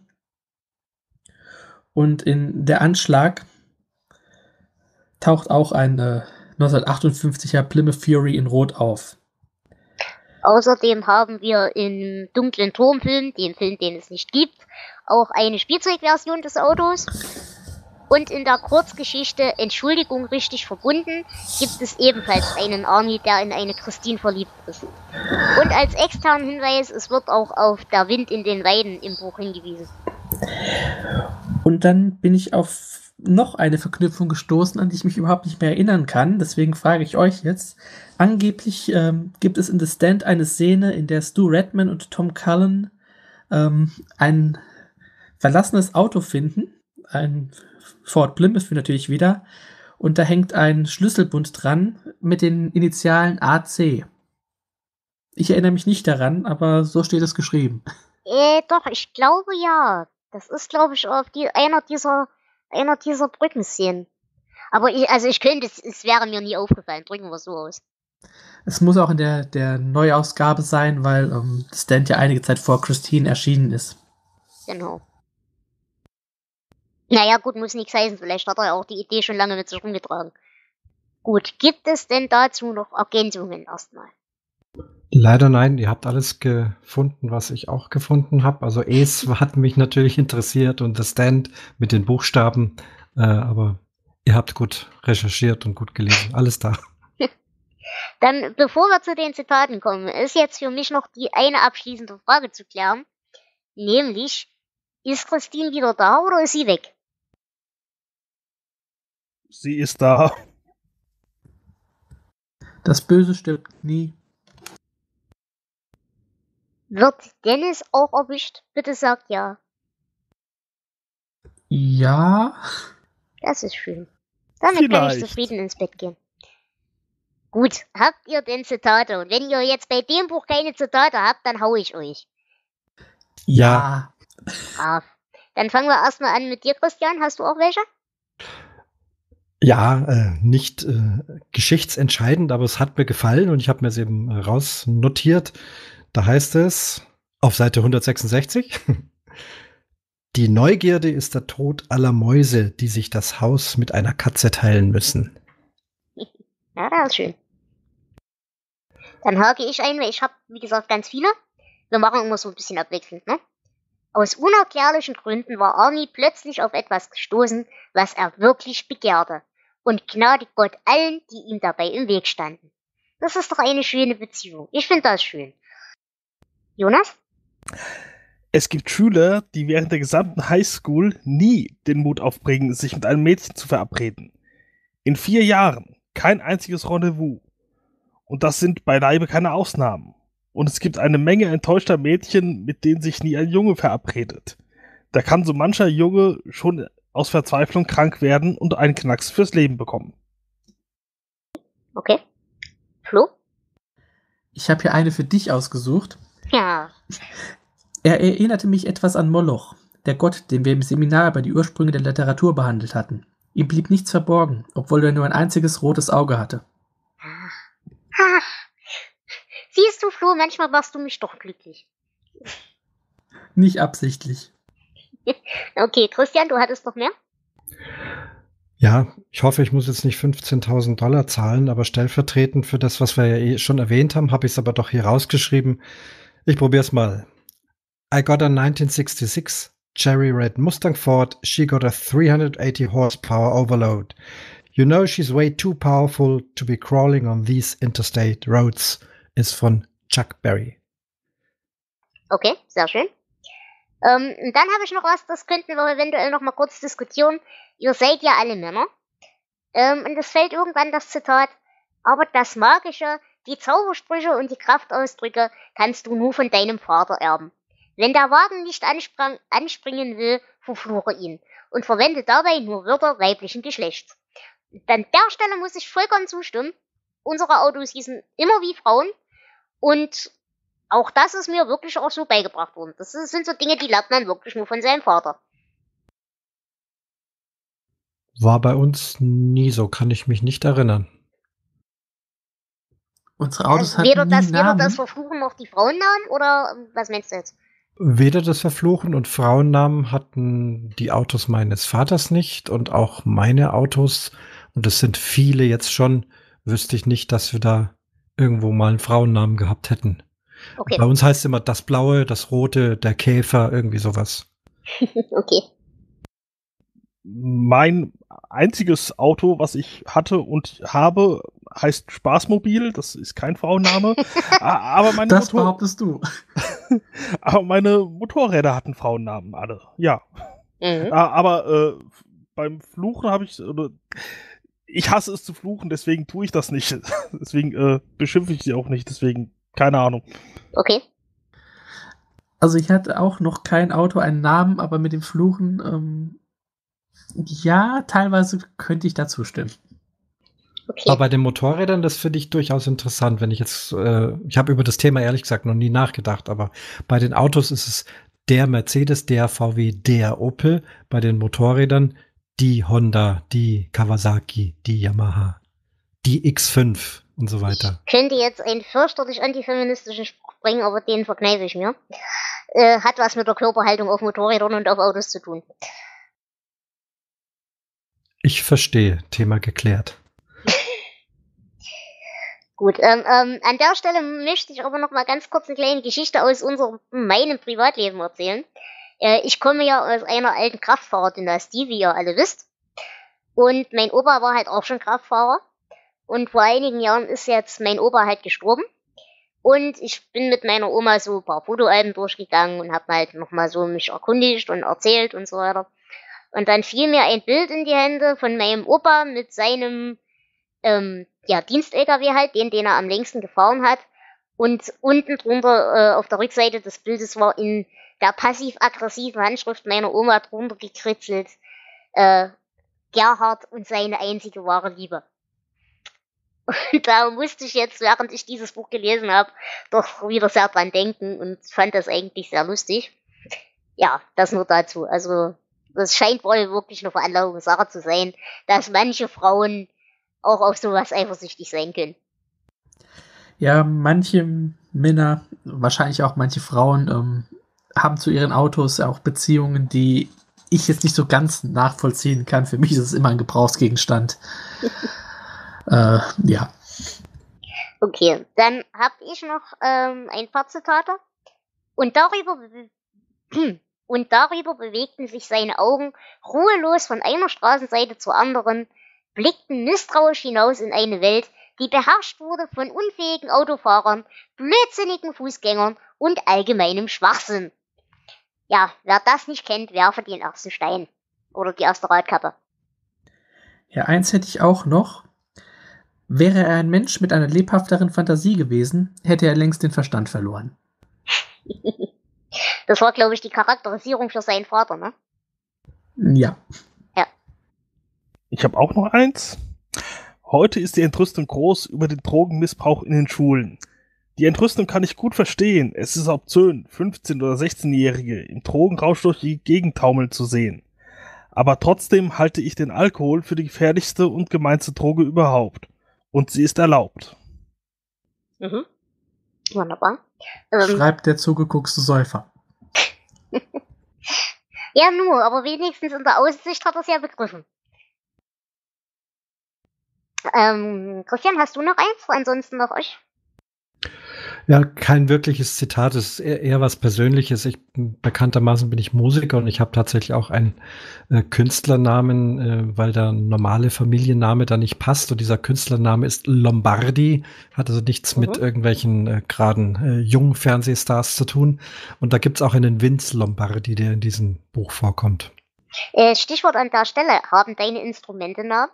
Und in Der Anschlag taucht auch ein 1958er Plymouth Fury in Rot auf. Außerdem haben wir im Dunklen Turmfilm, den Film, den es nicht gibt, auch eine Spielzeugversion des Autos. Und in der Kurzgeschichte Entschuldigung richtig verbunden gibt es ebenfalls einen Arnie, der in eine Christine verliebt ist. Und als externen Hinweis, es wird auch auf Der Wind in den Weiden im Buch hingewiesen. Und dann bin ich auf noch eine Verknüpfung gestoßen, an die ich mich überhaupt nicht mehr erinnern kann. Deswegen frage ich euch jetzt. Angeblich gibt es in The Stand eine Szene, in der Stu Redman und Tom Cullen ein verlassenes Auto finden. Ein Ford Plymouth natürlich wieder. Und da hängt ein Schlüsselbund dran mit den Initialen AC. Ich erinnere mich nicht daran, aber so steht es geschrieben. Doch, ich glaube ja. Das ist, glaube ich, auf einer dieser Brückenszenen. Aber ich könnte, es wäre mir nie aufgefallen. Drücken wir so aus. Es muss auch in der Neuausgabe sein, weil Stand ja einige Zeit vor Christine erschienen ist. Genau. Naja, gut, muss nichts heißen. Vielleicht hat er ja auch die Idee schon lange mit sich rumgetragen. Gut, gibt es denn dazu noch Ergänzungen erstmal? Leider nein, ihr habt alles gefunden, was ich auch gefunden habe. Also Es hat mich natürlich interessiert und The Stand mit den Buchstaben, aber ihr habt gut recherchiert und gut gelesen. Alles da. Dann, bevor wir zu den Zitaten kommen, ist jetzt für mich noch die eine abschließende Frage zu klären. Nämlich, ist Christine wieder da oder ist sie weg? Sie ist da. Das Böse stirbt nie. Wird Dennis auch erwischt? Bitte sagt ja. Ja. Das ist schön. Damit kann ich Vielleicht. zufrieden ins Bett gehen. Gut, habt ihr denn Zitate? Und wenn ihr jetzt bei dem Buch keine Zitate habt, dann hau ich euch. Ja. Brav. Dann fangen wir erstmal an mit dir, Christian. Hast du auch welche? Ja, nicht geschichtsentscheidend, aber es hat mir gefallen und ich habe mir es eben rausnotiert. Da heißt es auf Seite 166, die Neugierde ist der Tod aller Mäuse, die sich das Haus mit einer Katze teilen müssen. Ja, das ist schön. Dann hake ich ein, weil ich habe, wie gesagt, ganz viele. Wir machen immer so ein bisschen abwechselnd, ne? Aus unerklärlichen Gründen war Arnie plötzlich auf etwas gestoßen, was er wirklich begehrte. Und gnädigt Gott allen, die ihm dabei im Weg standen. Das ist doch eine schöne Beziehung. Ich finde das schön. Jonas? Es gibt Schüler, die während der gesamten Highschool nie den Mut aufbringen, sich mit einem Mädchen zu verabreden. In 4 Jahren kein einziges Rendezvous. Und das sind beileibe keine Ausnahmen. Und es gibt eine Menge enttäuschter Mädchen, mit denen sich nie ein Junge verabredet. Da kann so mancher Junge schon aus Verzweiflung krank werden und einen Knacks fürs Leben bekommen. Okay. Flo? Ich habe hier eine für dich ausgesucht. Ja. Er erinnerte mich etwas an Moloch, der Gott, den wir im Seminar über die Ursprünge der Literatur behandelt hatten. Ihm blieb nichts verborgen, obwohl er nur ein einziges rotes Auge hatte. Ach. Siehst du, Flo, manchmal machst du mich doch glücklich. Nicht absichtlich. Okay, Christian, du hattest noch mehr? Ja, ich hoffe, ich muss jetzt nicht $15.000 zahlen, aber stellvertretend für das, was wir ja eh schon erwähnt haben, habe ich es aber doch hier rausgeschrieben. Ich probiere es mal. I got a 1966 Cherry Red Mustang Ford. She got a 380 horsepower overload. You know she's way too powerful to be crawling on these interstate roads. Ist von Chuck Berry. Okay, sehr schön. Dann habe ich noch was, das könnten wir eventuell noch mal kurz diskutieren. Ihr seid ja alle Männer. Und es fällt irgendwann das Zitat, aber das Magische, die Zaubersprüche und die Kraftausdrücke kannst du nur von deinem Vater erben. Wenn der Wagen nicht anspringen will, verfluche ihn und verwende dabei nur Wörter weiblichen Geschlechts. An der Stelle muss ich vollkommen zustimmen. Unsere Autos hießen immer wie Frauen und auch das ist mir wirklich auch so beigebracht worden. Das sind so Dinge, die lernt man wirklich nur von seinem Vater. War bei uns nie so, kann ich mich nicht erinnern. Unsere Autos hatten Weder nie das Namen. Verfluchen noch die Frauennamen oder was meinst du jetzt? Weder das Verfluchen und Frauennamen hatten die Autos meines Vaters nicht und auch meine Autos, und es sind viele jetzt schon, wüsste ich nicht, dass wir da irgendwo mal einen Frauennamen gehabt hätten. Okay. Bei uns heißt es immer das Blaue, das Rote, der Käfer, irgendwie sowas. Okay. Mein einziges Auto, was ich hatte und habe, heißt Spaßmobil. Das ist kein Frauenname. Aber meine Das behauptest du. Aber meine Motorräder hatten Frauennamen, alle. Ja. Mhm. Aber beim Fluchen habe ich hasse es zu fluchen, deswegen tue ich das nicht. Deswegen beschimpfe ich sie auch nicht, deswegen keine Ahnung. Okay. Also ich hatte auch noch kein Auto, einen Namen, aber mit dem Fluchen, ja, teilweise könnte ich dazu stimmen. Okay. Aber bei den Motorrädern, das finde ich durchaus interessant, wenn ich jetzt, ich habe über das Thema ehrlich gesagt noch nie nachgedacht, aber bei den Autos ist es der Mercedes, der VW, der Opel, bei den Motorrädern die Honda, die Kawasaki, die Yamaha, die X5 und so weiter. Ich könnte jetzt einen fürchterlich antifeministischen Spruch bringen, aber den verkneife ich mir. Hat was mit der Körperhaltung auf Motorrädern und auf Autos zu tun. Ich verstehe, Thema geklärt. Gut, an der Stelle möchte ich aber noch mal ganz kurz eine kleine Geschichte aus meinem Privatleben erzählen. Ich komme ja aus einer alten Kraftfahrerdynastie, wie ihr alle wisst. Und mein Opa war halt auch schon Kraftfahrer. Und vor einigen Jahren ist jetzt mein Opa halt gestorben. Und ich bin mit meiner Oma so ein paar Fotoalben durchgegangen und habe halt noch mal so mich erkundigt und erzählt und so weiter. Und dann fiel mir ein Bild in die Hände von meinem Opa mit seinem Dienst-LKW halt, den er am längsten gefahren hat. Und unten drunter auf der Rückseite des Bildes war in der passiv-aggressiven Handschrift meiner Oma drunter gekritzelt Gerhard und seine einzige wahre Liebe. Und da musste ich jetzt, während ich dieses Buch gelesen habe, doch wieder sehr dran denken und fand das eigentlich sehr lustig. Ja, das nur dazu. Also das scheint wohl wirklich eine Veranlagungssache zu sein, dass manche Frauen auch auf sowas eifersüchtig sein können. Ja, manche Männer, wahrscheinlich auch manche Frauen, haben zu ihren Autos auch Beziehungen, die ich jetzt nicht so ganz nachvollziehen kann. Für mich ist es immer ein Gebrauchsgegenstand. Ja. Okay, dann habe ich noch ein paar Zitate. Und darüber bewegten sich seine Augen ruhelos von einer Straßenseite zur anderen, blickten misstrauisch hinaus in eine Welt, die beherrscht wurde von unfähigen Autofahrern, blödsinnigen Fußgängern und allgemeinem Schwachsinn. Ja, wer das nicht kennt, werfe den ersten Stein. Oder die erste Radkappe. Ja, eins hätte ich auch noch. Wäre er ein Mensch mit einer lebhafteren Fantasie gewesen, hätte er längst den Verstand verloren. Das war, glaube ich, die Charakterisierung für seinen Vater, ne? Ja. Ich habe auch noch eins. Heute ist die Entrüstung groß über den Drogenmissbrauch in den Schulen. Die Entrüstung kann ich gut verstehen. Es ist obszön, 15- oder 16-Jährige im Drogenrausch durch die Gegend taumeln zu sehen. Aber trotzdem halte ich den Alkohol für die gefährlichste und gemeinste Droge überhaupt. Und sie ist erlaubt. Mhm. Wunderbar. Schreibt der zugeguckste Säufer. Ja, nur, aber wenigstens in der Aussicht hat er es ja begriffen. Christian, hast du noch eins? Ansonsten noch euch? Ja, kein wirkliches Zitat, es ist eher was Persönliches. Bekanntermaßen bin ich Musiker und ich habe tatsächlich auch einen Künstlernamen, weil der normale Familienname da nicht passt. Und dieser Künstlername ist Lombardi, hat also nichts mit irgendwelchen geraden jungen Fernsehstars zu tun. Und da gibt's auch einen Vince Lombardi, der in diesem Buch vorkommt. Stichwort an der Stelle, haben deine Instrumente Namen?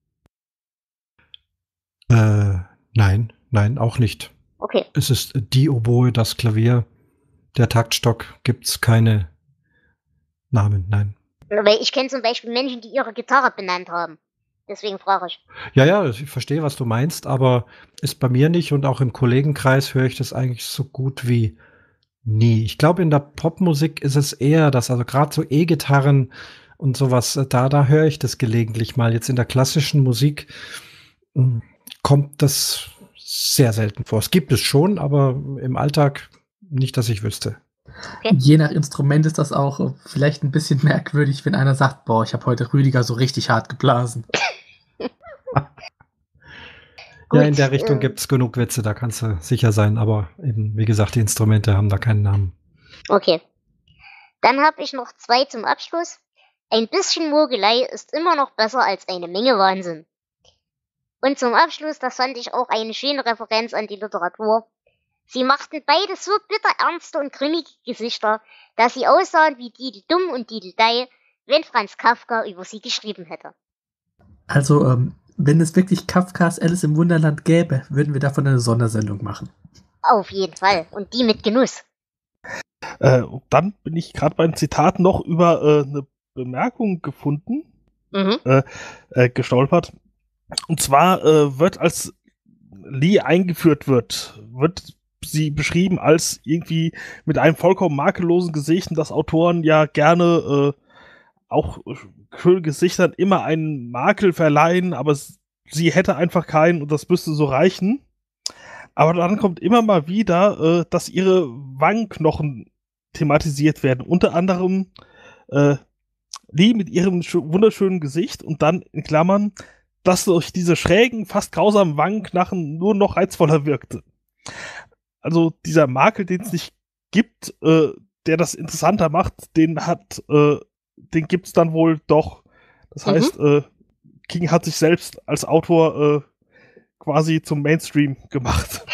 Nein, auch nicht. Okay. Es ist die Oboe, das Klavier, der Taktstock, gibt's keine Namen, nein. Weil ich kenne zum Beispiel Menschen, die ihre Gitarre benannt haben. Deswegen frage ich. Ja, ich verstehe, was du meinst, aber ist bei mir nicht und auch im Kollegenkreis höre ich das eigentlich so gut wie nie. Ich glaube, in der Popmusik ist es eher das, also gerade so E-Gitarren und sowas, da höre ich das gelegentlich mal. Jetzt in der klassischen Musik kommt das sehr selten vor. Es gibt es schon, aber im Alltag nicht, dass ich wüsste. Okay. Je nach Instrument ist das auch vielleicht ein bisschen merkwürdig, wenn einer sagt, boah, ich habe heute Rüdiger so richtig hart geblasen. Ja, in der Richtung gibt's genug Witze, da kannst du sicher sein, aber eben, wie gesagt, die Instrumente haben da keinen Namen. Okay. Dann habe ich noch 2 zum Abschluss. Ein bisschen Mogelei ist immer noch besser als eine Menge Wahnsinn. Und zum Abschluss, das fand ich auch eine schöne Referenz an die Literatur. Sie machten beide so bitter ernste und grimmige Gesichter, dass sie aussahen wie Didel Dumm und Didel Dei, wenn Franz Kafka über sie geschrieben hätte. Also, wenn es wirklich Kafkas Alice im Wunderland gäbe, würden wir davon eine Sondersendung machen. Auf jeden Fall. Und die mit Genuss. Und dann bin ich gerade beim Zitat noch über eine Bemerkung gefunden, gestolpert. Und zwar wird, als Lee eingeführt wird sie beschrieben als irgendwie mit einem vollkommen makellosen Gesicht, und dass Autoren ja gerne auch schönen Gesichtern immer einen Makel verleihen, aber sie hätte einfach keinen und das müsste so reichen. Aber dann kommt immer mal wieder, dass ihre Wangenknochen thematisiert werden. Unter anderem Lee mit ihrem wunderschönen Gesicht und dann in Klammern, dass durch diese schrägen, fast grausamen Wangenknochen nur noch reizvoller wirkte. Also dieser Makel, den es nicht gibt, der das interessanter macht, den gibt's dann wohl doch. Das heißt, King hat sich selbst als Autor quasi zum Mainstream gemacht.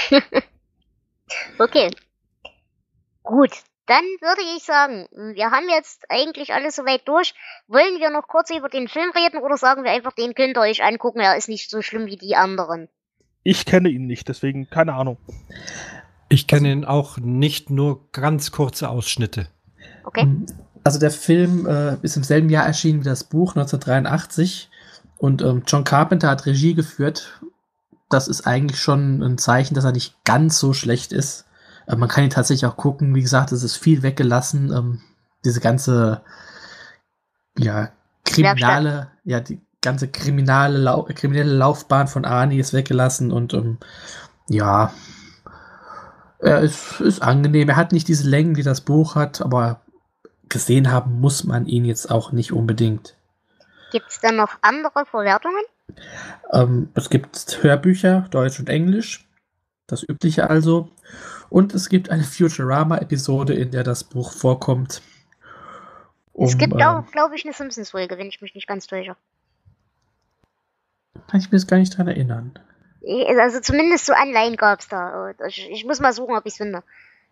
Okay. Gut, dann würde ich sagen, wir haben jetzt eigentlich alles soweit durch. Wollen wir noch kurz über den Film reden oder sagen wir einfach, den könnt ihr euch angucken, er ist nicht so schlimm wie die anderen? Ich kenne ihn nicht, deswegen keine Ahnung. Ich kenne ihn auch nicht, nur ganz kurze Ausschnitte. Okay. Also der Film ist im selben Jahr erschienen wie das Buch, 1983. Und John Carpenter hat Regie geführt. Das ist eigentlich schon ein Zeichen, dass er nicht ganz so schlecht ist. Man kann ihn tatsächlich auch gucken. Wie gesagt, es ist viel weggelassen. Diese ganze kriminelle Laufbahn von Arnie ist weggelassen. Und es ist angenehm. Er hat nicht diese Längen, die das Buch hat, aber gesehen haben muss man ihn jetzt auch nicht unbedingt. Gibt es dann noch andere Verwertungen? Es gibt Hörbücher, Deutsch und Englisch, das Übliche also. Und es gibt eine Futurama-Episode, in der das Buch vorkommt. Es gibt auch, glaube ich, eine Simpsons-Folge, wenn ich mich nicht ganz täusche. Kann ich mir jetzt gar nicht dran erinnern. Also zumindest so Anleihen gab es da. Ich muss mal suchen, ob ich es finde.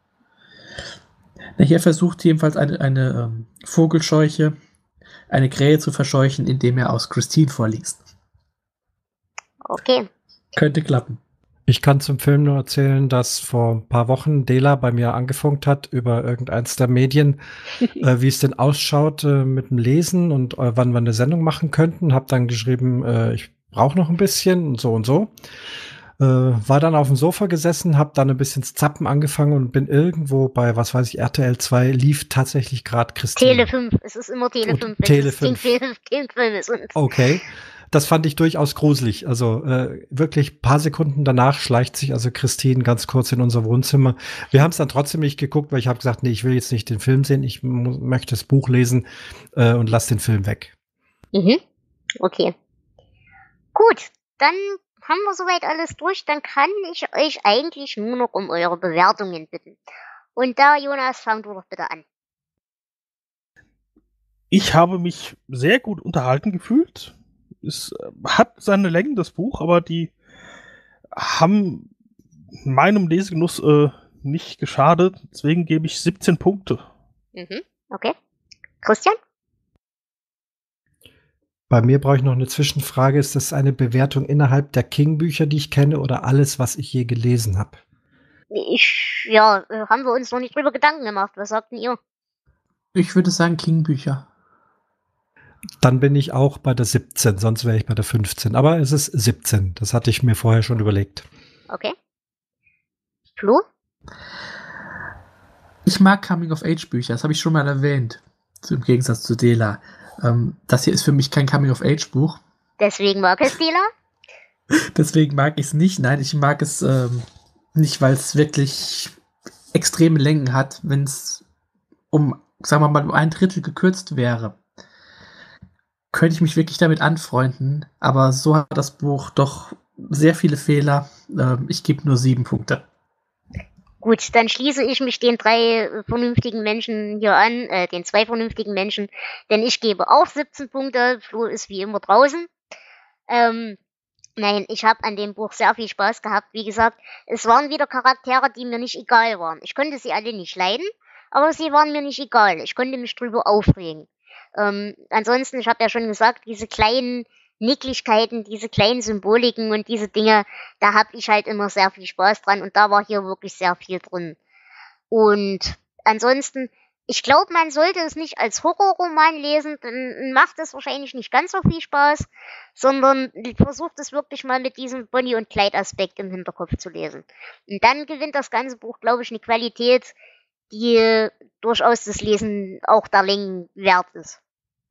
Hier versucht jedenfalls eine Vogelscheuche eine Krähe zu verscheuchen, indem er aus Christine vorliest. Okay. Könnte klappen. Ich kann zum Film nur erzählen, dass vor ein paar Wochen Dela bei mir angefunkt hat über irgendeins der Medien, wie es denn ausschaut mit dem Lesen und wann wir eine Sendung machen könnten. Hab dann geschrieben, ich brauche noch ein bisschen und so und so. War dann auf dem Sofa gesessen, hab dann ein bisschen Zappen angefangen und bin irgendwo bei, was weiß ich, RTL 2 lief tatsächlich gerade Christine. Tele 5, es ist immer Tele 5. Tele 5. Film ist. Okay. Das fand ich durchaus gruselig. Also wirklich ein paar Sekunden danach schleicht sich also Christine ganz kurz in unser Wohnzimmer. Wir haben es dann trotzdem nicht geguckt, weil ich habe gesagt, nee, ich will jetzt nicht den Film sehen, ich möchte das Buch lesen und lass den Film weg. Okay. Gut, dann haben wir soweit alles durch. Dann kann ich euch eigentlich nur noch um eure Bewertungen bitten. Und da, Jonas, fang du doch bitte an. Ich habe mich sehr gut unterhalten gefühlt. Es hat seine Längen, das Buch, aber die haben meinem Lesegenuss nicht geschadet. Deswegen gebe ich 17 Punkte. Okay. Christian? Bei mir brauche ich noch eine Zwischenfrage. Ist das eine Bewertung innerhalb der King-Bücher, die ich kenne, oder alles, was ich je gelesen habe? Haben wir uns noch nicht drüber Gedanken gemacht. Was sagt denn ihr? Ich würde sagen King-Bücher. Dann bin ich auch bei der 17, sonst wäre ich bei der 15. Aber es ist 17. Das hatte ich mir vorher schon überlegt. Okay. Flo? Ich mag Coming-of-Age-Bücher. Das habe ich schon mal erwähnt. Im Gegensatz zu Dela. Das hier ist für mich kein Coming-of-Age-Buch. Deswegen mag es Dela? Deswegen mag ich es nicht. Nein, ich mag es nicht, weil es wirklich extreme Längen hat. Wenn es sagen wir mal, um 1/3 gekürzt wäre, könnte ich mich wirklich damit anfreunden. Aber so hat das Buch doch sehr viele Fehler. Ich gebe nur 7 Punkte. Gut, dann schließe ich mich den 3 vernünftigen Menschen hier an, den 2 vernünftigen Menschen, denn ich gebe auch 17 Punkte. Flo ist wie immer draußen. Nein, ich habe an dem Buch sehr viel Spaß gehabt. Wie gesagt, es waren wieder Charaktere, die mir nicht egal waren. Ich konnte sie alle nicht leiden, aber sie waren mir nicht egal. Ich konnte mich drüber aufregen. Ansonsten, ich habe ja schon gesagt, diese kleinen Nicklichkeiten, diese kleinen Symboliken und diese Dinge, da habe ich halt immer sehr viel Spaß dran und da war hier wirklich sehr viel drin. Und ansonsten, ich glaube, man sollte es nicht als Horrorroman lesen, dann macht es wahrscheinlich nicht ganz so viel Spaß, sondern versucht es wirklich mal mit diesem Bonnie- und Clyde-Aspekt im Hinterkopf zu lesen. Und dann gewinnt das ganze Buch, glaube ich, eine Qualität, die durchaus das Lesen auch der Längen wert ist.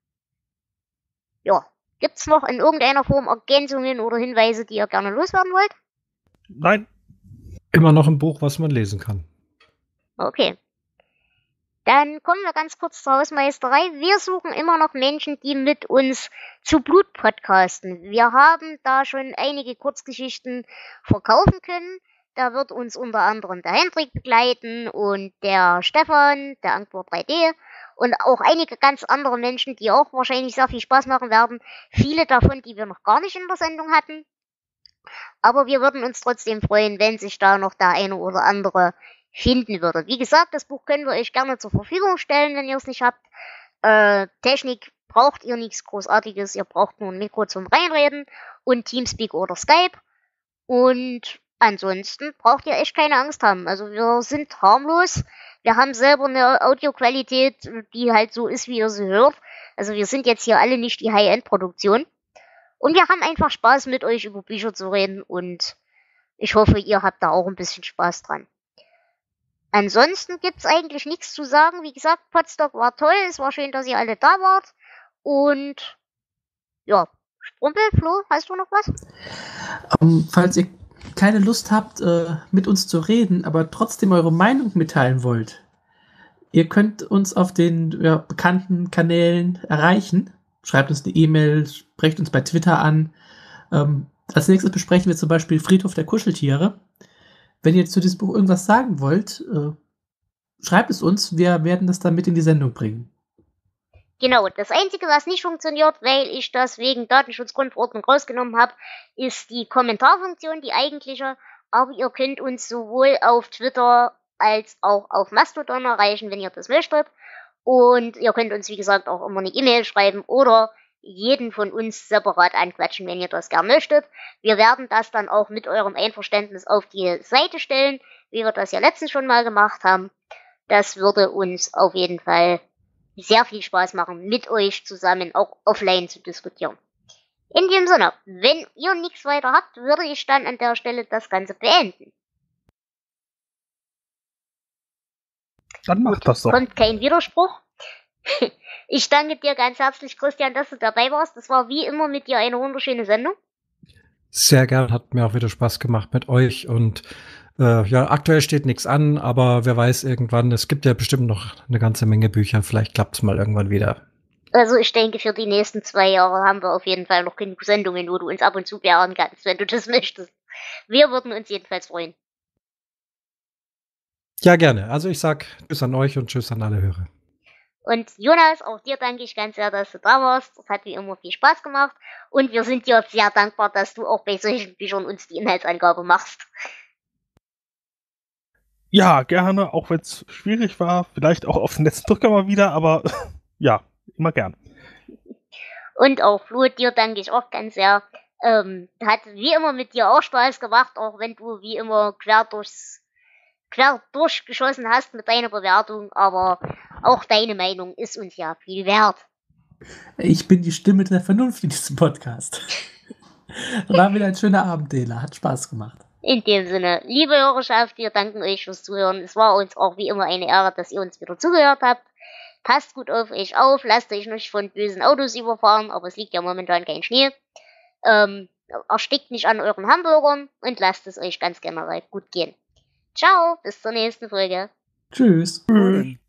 Ja. Gibt's noch in irgendeiner Form Ergänzungen oder Hinweise, die ihr gerne loswerden wollt? Nein. Immer noch ein Buch, was man lesen kann. Okay. Dann kommen wir ganz kurz zur Hausmeisterei. Wir suchen immer noch Menschen, die mit uns zu Blut podcasten. Wir haben da schon einige Kurzgeschichten verkaufen können. Da wird uns unter anderem der Hendrik begleiten und der Stefan, der Angkor 3D und auch einige ganz andere Menschen, die auch wahrscheinlich sehr viel Spaß machen werden. Viele davon, die wir noch gar nicht in der Sendung hatten. Aber wir würden uns trotzdem freuen, wenn sich da noch der eine oder andere finden würde. Wie gesagt, das Buch können wir euch gerne zur Verfügung stellen, wenn ihr es nicht habt. Technik braucht ihr nichts Großartiges. Ihr braucht nur ein Mikro zum Reinreden und Teamspeak oder Skype. Und ansonsten braucht ihr echt keine Angst haben. Also wir sind harmlos. Wir haben selber eine Audioqualität, die halt so ist, wie ihr sie hört. Also wir sind jetzt hier alle nicht die High-End-Produktion. Und wir haben einfach Spaß, mit euch über Bücher zu reden. Und ich hoffe, ihr habt da auch ein bisschen Spaß dran. Ansonsten gibt's eigentlich nichts zu sagen. Wie gesagt, Potsdok war toll. Es war schön, dass ihr alle da wart. Und ja, Strumpel, Flo, hast du noch was? Falls ihr keine Lust habt, mit uns zu reden, aber trotzdem eure Meinung mitteilen wollt, ihr könnt uns auf den bekannten Kanälen erreichen. Schreibt uns eine E-Mail, sprecht uns bei Twitter an. Als nächstes besprechen wir zum Beispiel Friedhof der Kuscheltiere. Wenn ihr zu diesem Buch irgendwas sagen wollt, schreibt es uns. Wir werden das dann mit in die Sendung bringen. Genau, das Einzige, was nicht funktioniert, weil ich das wegen Datenschutzgrundverordnung rausgenommen habe, ist die Kommentarfunktion, die eigentliche. Aber ihr könnt uns sowohl auf Twitter als auch auf Mastodon erreichen, wenn ihr das möchtet. Und ihr könnt uns, wie gesagt, auch immer eine E-Mail schreiben oder jeden von uns separat anquatschen, wenn ihr das gern möchtet. Wir werden das dann auch mit eurem Einverständnis auf die Seite stellen, wie wir das ja letztens schon mal gemacht haben. Das würde uns auf jeden Fall sehr viel Spaß machen, mit euch zusammen auch offline zu diskutieren. In dem Sinne, wenn ihr nichts weiter habt, würde ich dann an der Stelle das Ganze beenden. Dann macht das doch. Kommt kein Widerspruch. Ich danke dir ganz herzlich, Christian, dass du dabei warst. Das war wie immer mit dir eine wunderschöne Sendung. Sehr gern, hat mir auch wieder Spaß gemacht mit euch und ja, aktuell steht nichts an, aber wer weiß irgendwann, es gibt ja bestimmt noch eine ganze Menge Bücher, vielleicht klappt es mal irgendwann wieder. Also ich denke, für die nächsten 2 Jahre haben wir auf jeden Fall noch genug Sendungen, wo du uns ab und zu beehren kannst, wenn du das möchtest. Wir würden uns jedenfalls freuen. Ja, gerne. Also ich sag Tschüss an euch und Tschüss an alle Hörer. Und Jonas, auch dir danke ich ganz sehr, dass du da warst. Das hat wie immer viel Spaß gemacht. Und wir sind dir sehr dankbar, dass du auch bei solchen Büchern uns die Inhaltsangabe machst. Ja, gerne, auch wenn es schwierig war. Vielleicht auch auf den letzten Drücker mal wieder, aber ja, immer gern. Und auch Flo, dir danke ich auch ganz sehr. Hat wie immer mit dir auch Spaß gemacht, auch wenn du wie immer quer durchgeschossen hast mit deiner Bewertung. Aber auch deine Meinung ist uns ja viel wert. Ich bin die Stimme der Vernunft in diesem Podcast. War wieder ein schöner Abend, Dela. Hat Spaß gemacht. In dem Sinne, liebe Hörerschaft, wir danken euch fürs Zuhören. Es war uns auch wie immer eine Ehre, dass ihr uns wieder zugehört habt. Passt gut auf euch auf, lasst euch nicht von bösen Autos überfahren, aber es liegt ja momentan kein Schnee. Erstickt nicht an euren Hamburgern und lasst es euch ganz generell gut gehen. Ciao, bis zur nächsten Folge. Tschüss.